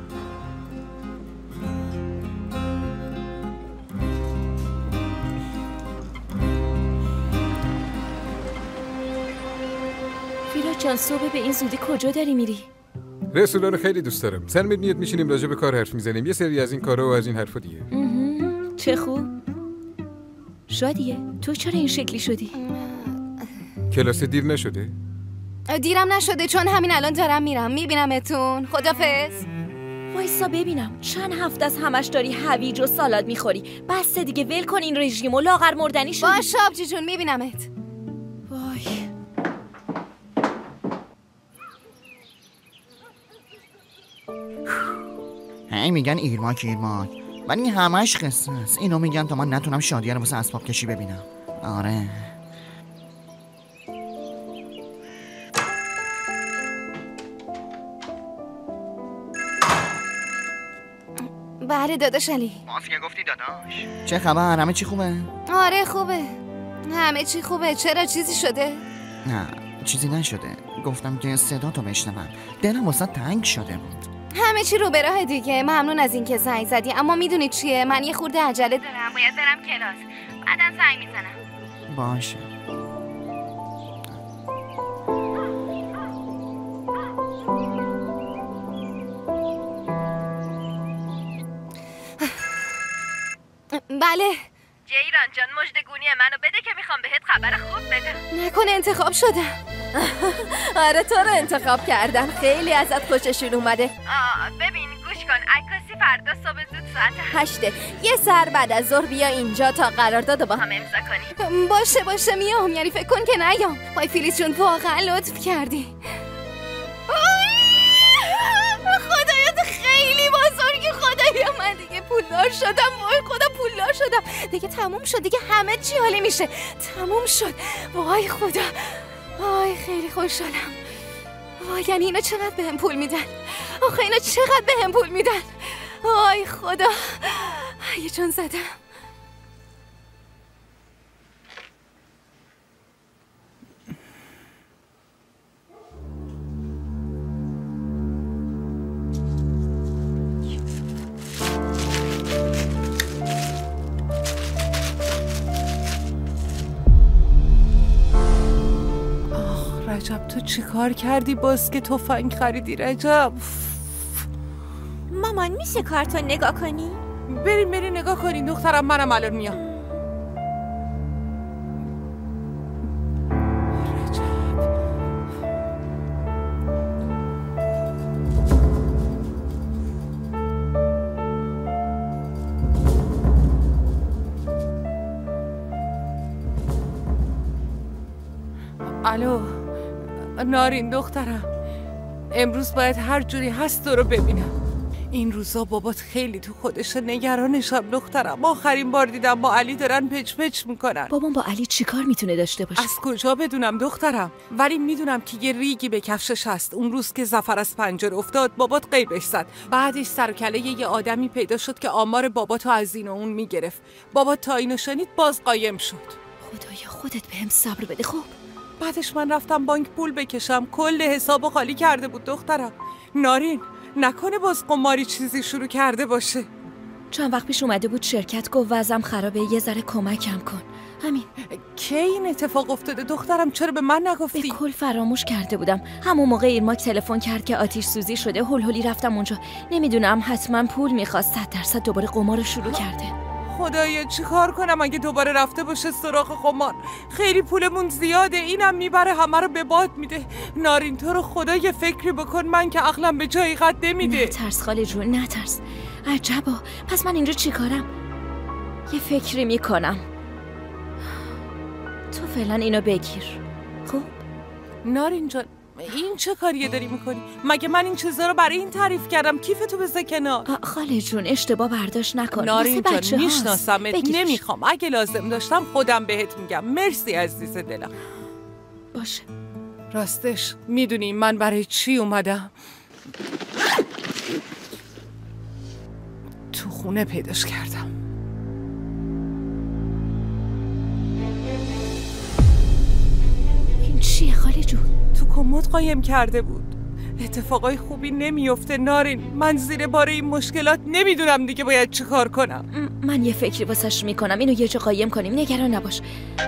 فیراد جان صبح به این زودی کجا داری میری؟ رسولا رو خیلی دوست دارم. سرمت میاد میشینیم راجع به کار حرف میزنیم. یه سری از این کارا و از این حرفا دیگه. چه خوب. شادیه تو چرا این شکلی شدی؟ کلاس دیر نشده؟ دیرم نشده چون همین الان دارم میرم. میبینمتون. خدافظ. وایسا ببینم چند هفته از همش داری هویج و سالاد میخوری. بس دیگه ول کن این رژیم و لاغر مردنی شدی. باش آبجی جون میبینمت. وای هی میگن ایرماک ایرماک ولی همش قصه است. اینو میگن تا من نتونم شادیه رو واسه اسباب کشی ببینم. آره بله داداش علی. ماسکه گفتی داداش؟ چه خبر؟ همه چی خوبه؟ آره خوبه. همه چی خوبه. چرا چیزی شده؟ نه چیزی نشده. گفتم که صدا تو بشنوم. دلم واسه تنگ شده بود. همه چی رو به راه دیگه. ممنون از اینکه زنگ زدی اما میدونی چیه؟ من یه خورده عجله دارم. باید برم کلاس. بعداً زنگ میزنم. باشه. بله جیران جان مژدگونی منو بده که میخوام بهت خبر خوب بدم. نکنه انتخاب شدم. آره تو رو انتخاب کردن. خیلی ازت خوششون اومده. آه ببین گوش کن عکاسی فردا صبح زود ساعت هشته. یه سر بعد از ظهر بیا اینجا تا قرارداد با هم امضا کنیم. باشه باشه میام. یعنی فکر کن که نیام. وای فیلیس جون واقعا لطف کردی. خدایت خیلی بزرگی. خدایا من دیگه پولدار شدم. وای خدا پولدار شدم دیگه. تموم شد دیگه. همه چی حالی میشه. تموم شد. وای خدا. وای خیلی خوشحالم. وای یعنی اینا چقدر بهم پول میدن. آخه اینا چقدر بهم پول میدن. وای خدا. یه جان زدم. رجب تو چی کار کردی باز که تفنگ خریدی رجب؟ مامان میشه کارتون نگاه کنی؟ بریم بریم نگاه کنین دخترم. منم الان میام. الو نارین دخترم، امروز باید هر جوری هست تو رو ببینم. این روزا بابات خیلی تو خودشه. نگرانشم دخترم. آخرین بار دیدم با علی دارن پچ پچ میکنن. بابام با علی چی کار میتونه داشته باشه؟ از کجا بدونم دخترم؟ ولی میدونم که یه ریگی به کفشش هست. اون روز که ظفر از پنجره افتاد بابات غیبش زد. بعدش سر و کله یه آدمی پیدا شد که آمار باباتو از این و اون میگرفت. بابات تا اینو شنید باز قایم شد. خدایا خودت بهم صبر بده. خب بعدش من رفتم بانک پول بکشم. کل حسابو خالی کرده بود دخترم. نارین نکنه باز قماری چیزی شروع کرده باشه. چند وقت پیش اومده بود شرکت گفت وضعم خرابه یه ذره کمکم کن. همین. کی این اتفاق افتاده دخترم؟ چرا به من نگفتی؟ به کل فراموش کرده بودم. همون موقع ایرماک تلفن کرد که آتیش سوزی شده. هول هولی رفتم اونجا. نمیدونم حتما پول میخواست. صد درصد دوباره قمار رو شروع کرده. خدایا چی کار کنم اگه دوباره رفته باشه سراغ قمار؟ خیلی پولمون زیاده. اینم میبره همه رو به باد میده. نارین تو رو خدا یه فکری بکن. من که عقلم به جایی قد نمیده. نه ترس خاله جون نه ترس. عجبا پس من اینجا چی کارم؟ یه فکری میکنم. تو فعلا اینو بگیر. خب نارین جان این چه کاریه داری میکنی؟ مگه من این چیزا رو برای این تعریف کردم؟ کیف تو بذار کنار. خاله جون اشتباه برداشت نکن. نارین جان میشناسمت، نمیخوام. اگه لازم داشتم خودم بهت میگم. مرسی عزیز دلم. باشه. راستش میدونی من برای چی اومدم؟ تو خونه پیداش کردم. این چیه خاله جون؟ تو کمد قایم کرده بود. اتفاقای خوبی نمیفته نارین. من زیر بار این مشکلات نمیدونم دیگه باید چه کار کنم. من یه فکری واسش میکنم. اینو یه جا قایم کنیم. نگران نباش.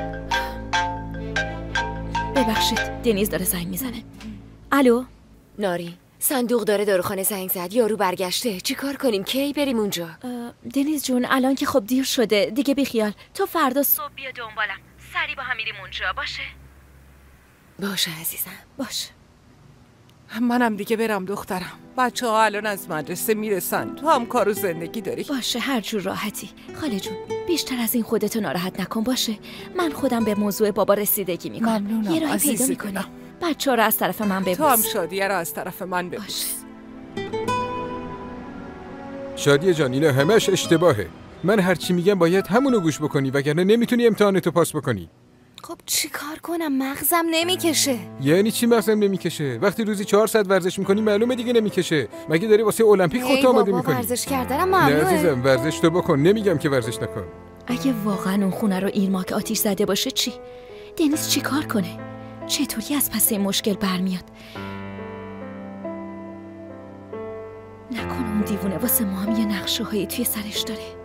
ببخشید دنیز داره زنگ میزنه. الو نارین، صندوق داره داروخانه زنگ زد. یارو برگشته. چی کار کنیم؟ کی بریم اونجا؟ دنیز جون الان که خب دیر شده دیگه بیخیال. تو فردا صبح بیا دنبالم. سری با هم میریم اونجا. باشه؟ باشه عزیزم. باشه. منم دیگه برم دخترم. بچه ها الان از مدرسه میرسن. تو هم کار و زندگی داری. باشه هر جور راحتی. خاله جون بیشتر از این خودتو ناراحت نکن. باشه من خودم به موضوع بابا رسیدگی میکنم. ممنونم. یه راهی پیدا میکنم. بچه ها رو از طرف من ببوس. تو هم شادیه رو از طرف من ببوس. باشه. شادیه جان اینا همش اشتباهه. من هرچی میگم باید همونو گوش بکنی وگرنه نمیتونی امتحانتو پاس بکنی. خب چی کار کنم؟ مغزم نمیکشه. یعنی چی مغزم نمیکشه؟ وقتی روزی چهار ساعت ورزش میکنی معلومه دیگه نمیکشه. مگه داری واسه المپیک خودت آماده میکنی؟ ورزش کردنم ممنوعه. نه عزیزم ورزش تو بکن. نمیگم که ورزش نکن. اگه واقعا اون خونه رو ایرماک آتیش زده باشه چی؟ دنیز چی کار کنه؟ چطوری از پس این مشکل برمیاد؟ نکنه اون دیوونه واسه ما هم یه نقشه هایی توی سرش داره.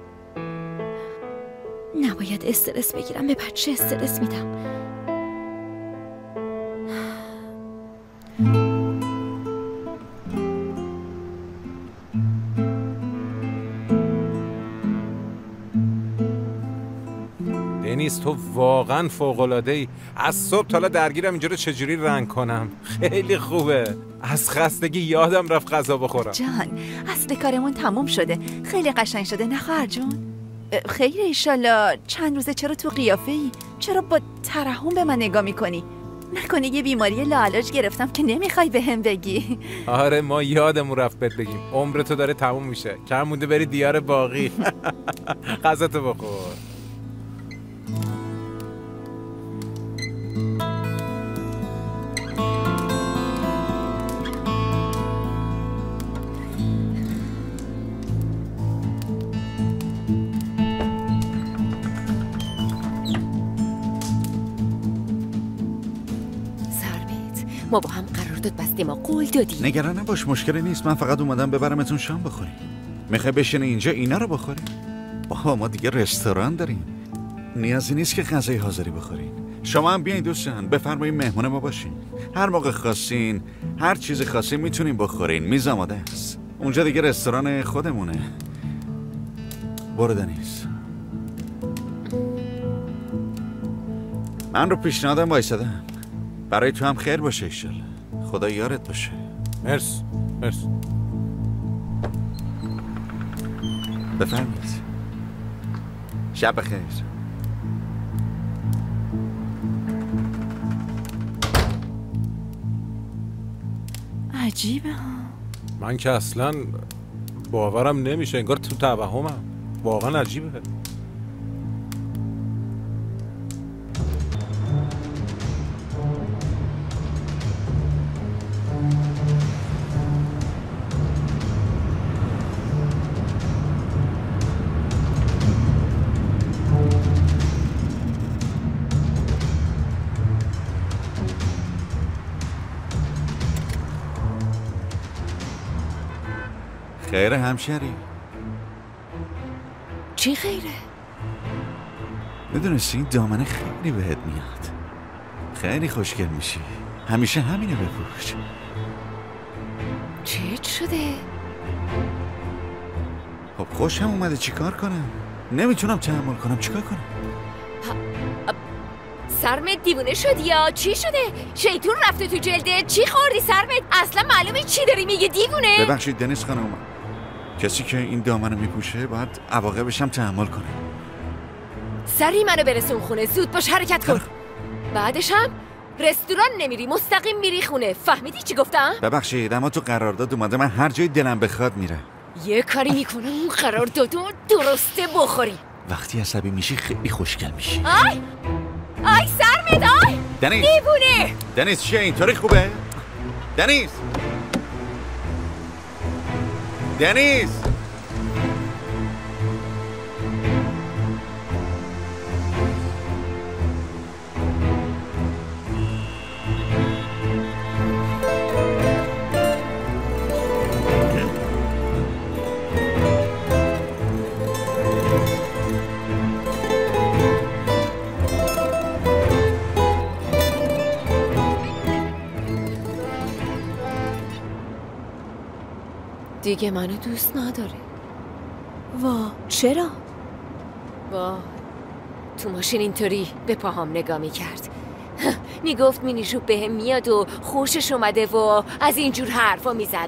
نباید استرس بگیرم. به بچه استرس میدم. دنیز تو واقعا فوق‌العاده‌ای. از صبح تا حالا درگیرم اینجا رو چجوری رنگ کنم. خیلی خوبه. از خستگی یادم رفت غذا بخورم. جان اصل کارمون تموم شده. خیلی قشنگ شده نه خواهر جون؟ خیر ایشالله. چند روزه چرا تو قیافه ای؟ چرا با ترحم به من نگاه میکنی؟ نکنه یه بیماری لاعلاج گرفتم که نمیخوای به هم بگی؟ آره ما یادمون رفت بهت بگیم. عمر تو داره تموم میشه. کم مونده بری دیار باقی. غذاتو بخور. ما با هم قرارداد بستیم و قول دادی. نگران نباش مشکلی نیست. من فقط اومدم ببرمتون شام بخوری. میخوای بشینی اینجا اینا رو بخوری؟ بابا ما دیگه رستوران داریم. نیازی نیست که غذای حاضری بخورین. شما هم بیاین دوستان بفرمایید مهمون ما باشین. هر موقع خواستین هر چیز خاصی میتونین بخورین. میز آماده است. اونجا دیگه رستوران خودمونه. برو دنیز. من رو پیشنهادم وایسادم. برای تو هم خیر باشه ایشالله. خدا یارت باشه. مرس مرس. بفرمایید. شب بخیر. عجیبه ها. من که اصلا باورم نمیشه. انگار تو توهمم. واقعا عجیبه. خیره همشری؟ چی خیره؟ میدونستی این دامنه خیلی بهت میاد. خیلی خوشگل میشی. همیشه همینو بپوش. چیت شده؟ خب خوشم اومده چیکار کنم؟ نمیتونم تحمل کنم. چیکار کنم؟ سرمت دیوونه شدی یا چی شده؟ شیطون رفته تو جلده؟ چی خوردی سرمت؟ اصلا معلومه چی داری میگه دیوونه؟ ببخشید دنیز خانم. کسی که این دامنو میپوشه باید عواقبش هم تحمل کنه. سری منو برسون خونه. زود باش حرکت کن. بعدش هم رستوران نمیری، مستقیم میری خونه. فهمیدی چی گفتم؟ ببخشید اما تو قرارداد اومده من هر جای دلم بخواد میره. یه کاری میکنه اون قراردادو درسته بخوری. وقتی عصبی میشی خیلی خوشگل میشی. آی آی سرمت، آی دنیس دیوونه. دنیس چیه اینطوری خوبه؟ دنیس دنیس دیگه منو دوست نداره. وا چرا؟ وا تو ماشین اینطوری به پاهام نگاه میکرد، میگفت مینیشوب بهم میاد و خوشش اومده و از اینجور حرفا میزد.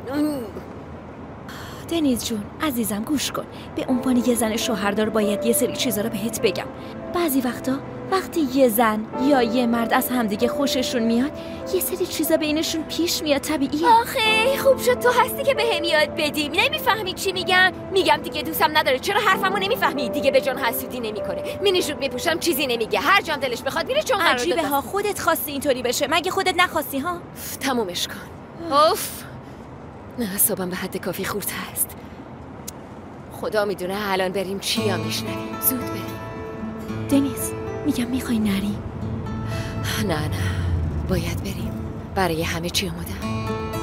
دنیز جون عزیزم گوش کن، به عنوان یه زن شوهردار باید یه سری چیزا رو بهت بگم. بعضی وقتا وقتی یه زن یا یه مرد از همدیگه خوششون میاد یه سری چیزا بینشون پیش میاد، طبیعیه. آخه خوب شد تو هستی که بهم یاد بدی. نمیفهمی چی میگم؟ میگم دیگه دوستم نداره. چرا حرفمو نمیفهمی؟ دیگه به جان حسودی نمیکنه. مینیشوب میپوشم چیزی نمیگه، هر جام دلش بخواد میره. چون عجیبه ها، خودت خواستی اینطوری بشه، مگه خودت نخواستی ها؟ تمومش کن. اوف نه صبحم به حد کافی خورد هست. خدا میدونه الان بریم چیا میشنویم. زود بریم. دنیز میگم میخوای نریم؟ نه نه باید بریم. برای همه چی آمادم.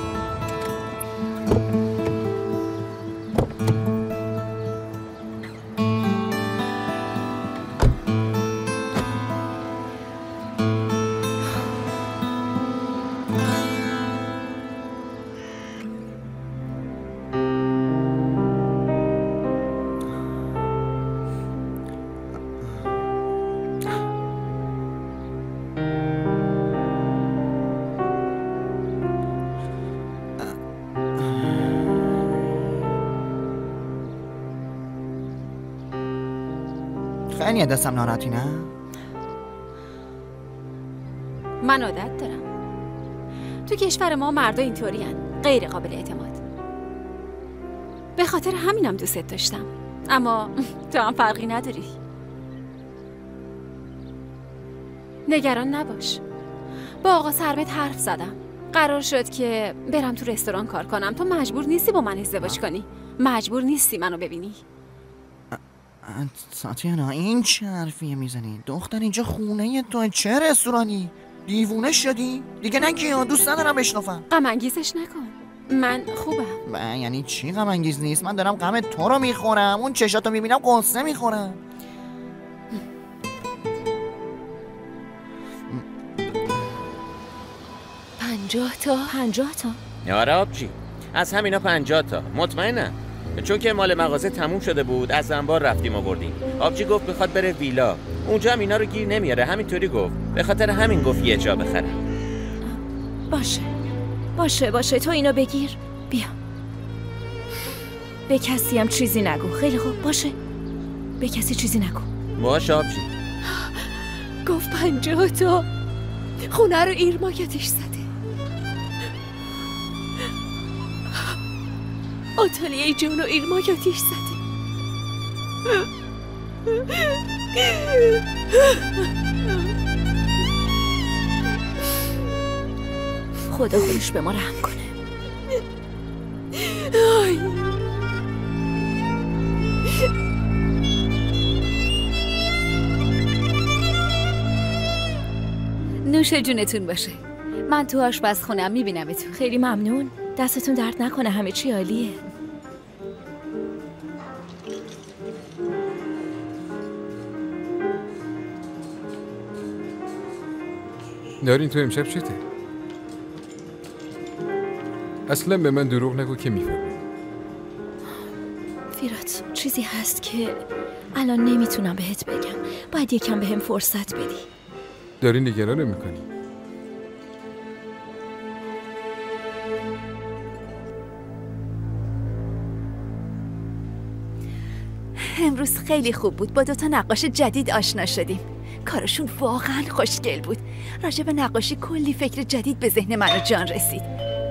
خیلی دستم ناراحتی نه؟ من عادت دارم. تو کشور ما مردا اینطوری هن. غیر قابل اعتماد. به خاطر همینم دوست داشتم. اما تو هم فرقی نداری. نگران نباش. با آقا سرمت حرف زدم. قرار شد که برم تو رستوران کار کنم. تو مجبور نیستی با من ازدواج کنی. مجبور نیستی منو ببینی. تاتیانا این چه حرفیه میزنی؟ دختر اینجا خونه تو، چه رستورانی؟ دیوونه شدی؟ دیگه نگی، دوست ندارم بشنفم. غم انگیزش نکن، من خوبم. من یعنی چی غم انگیز نیست؟ من دارم غم تو رو میخورم، اون چشاتو میبینم قصه میخورم. پنجاه تا پنجاه تا آره آبجی، از همینا پنجاه تا مطمئنم. چون که مال مغازه تموم شده بود از انبار رفتیم آوردیم. آبجی گفت بخواد بره ویلا، اونجا هم اینا رو گیر نمیاره، همینطوری گفت. به خاطر همین گفت یه جا بخرم. باشه باشه باشه تو اینو بگیر، بیا. به کسی هم چیزی نگو. خیلی خوب باشه، به کسی چیزی نگو. باشه آبجی. گفت پنجاه تا خونه رو ایرمایتش زده. آتالیه جان و ایرمایتش زده. خدا خودش به ما رحم کنه. آی. نوش جونتون باشه. من تو آشپزخونه‌ام میبینمتون. خیلی ممنون. دستتون درد نکنه، همه چی عالیه. دارین تو امشب چته؟ اصلا به من دروغ نگو که میفهمم. فیرات چیزی هست که الان نمیتونم بهت بگم. باید یکم بهم فرصت بدی. داری نگرانم میکنی؟ امروز خیلی خوب بود، با دوتا نقاش جدید آشنا شدیم. کارشون واقعا خوشگل بود. راجع به نقاشی کلی فکر جدید به ذهن من و جان رسید.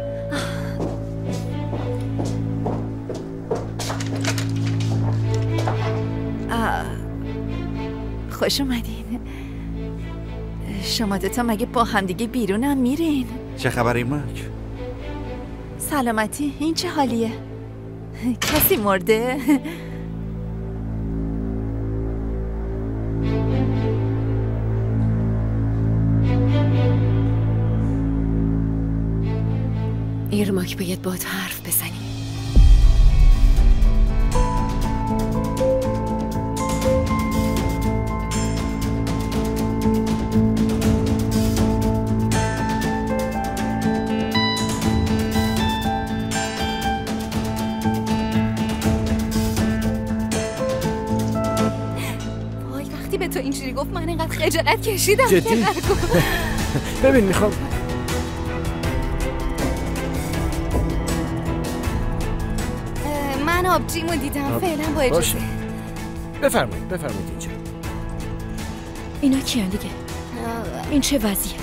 آه. خوش اومدین. شما دوتا مگه با همدیگه بیرونم میرین؟ چه خبر ایمک؟ سلامتی، این چه حالیه؟ کسی مرده؟ ایرماک باید باهات حرف بزنی. وای وقتی به تو اینجوری گفت من اینقدر خجالت کشیدم. جدی؟ ببین میخوام من آبجیمو دیدم. فعلا با اجازه. بفرمایید بفرمایید اینجا. اینا کیان دیگه؟ این چه وضعیه؟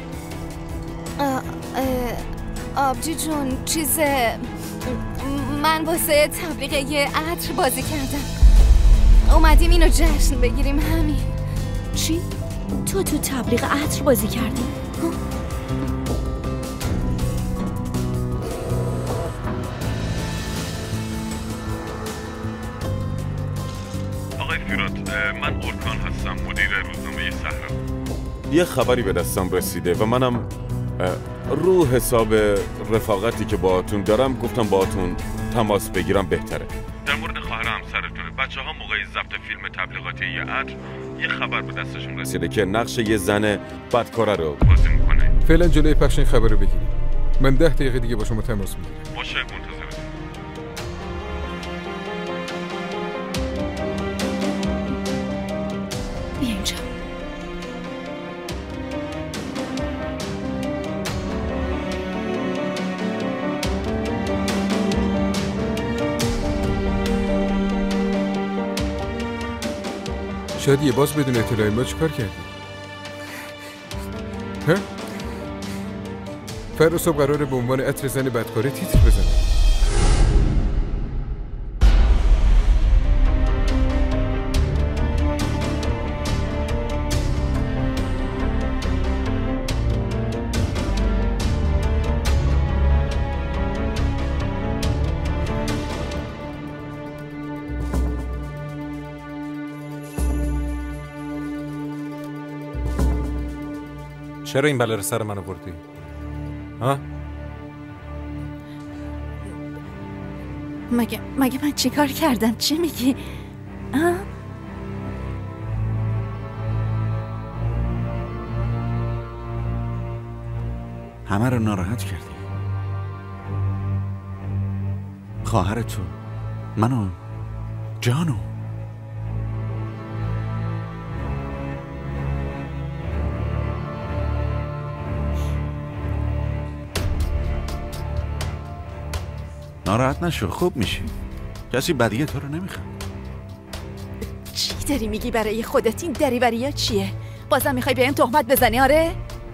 آبجی جون چیز من واسه تبلیغ یه عطر بازی کردم. اومدیم اینو جشن بگیریم همین. چی؟ تو تو تبلیغ عطر بازی کردی؟ آقای فیرات، من اورکان هستم، مدیر روزنامه صحرا. یه خبری به دستم رسیده و منم رو حساب رفاقتی که باهاتون دارم گفتم باهاتون تماس بگیرم بهتره. در مورد خواهر همسرتونه. بچه ها موقع ضبط فیلم تبلیغاتی یه عطر یه خبر به دستشون رسیده که نقش یه زن بدکاره رو بازی میکنه. فعلا جلوی پخش این خبر رو بگیریم. من ده دقیقه دیگه با شما تماس میگیرم. باشه، منتظرم. بیا اینجا. شادیه باز بدون اطلاع ما چیکار کردی؟ ها؟ فردا صبح قراره به عنوان عطر زن بدکاره تیتر بزنه. چرا این بلا رو سر من آوردی؟ ها؟ مگه مگه من چیکار کردم؟ چی میگی؟ ها؟ همه رو ناراحت کردی. خواهر تو، منو، جانو. ناراحت نشو، خوب میشی. کسی بدیه تو رو نمیخواد. چی داری میگی برای خودت؟ این دریوریا چیه؟ بازم میخوای بهم تهمت بزنی؟ آره؟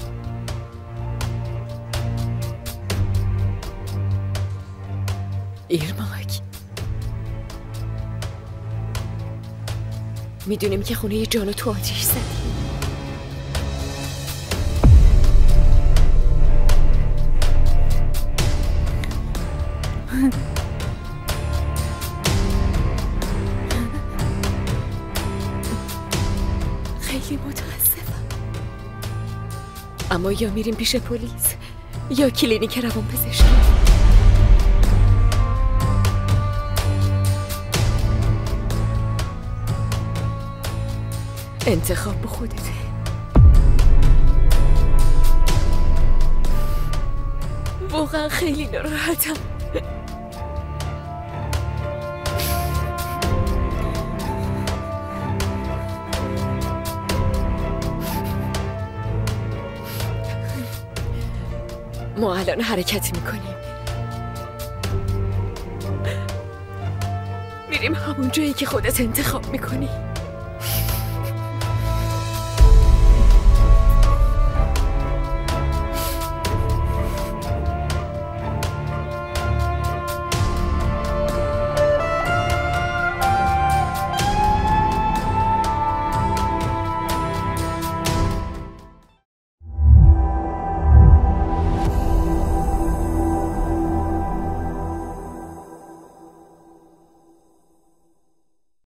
ایرماک، میدونیم که خونه جانو تو آتیش زدی. خیلی متاسفم، اما یا میریم پیش پلیس یا کلینیک روان پزشکی. انتخاب به خودته. واقعا خیلی ناراحتم. ما الان حرکت میکنیم، میریم همون جایی که خودت انتخاب میکنی.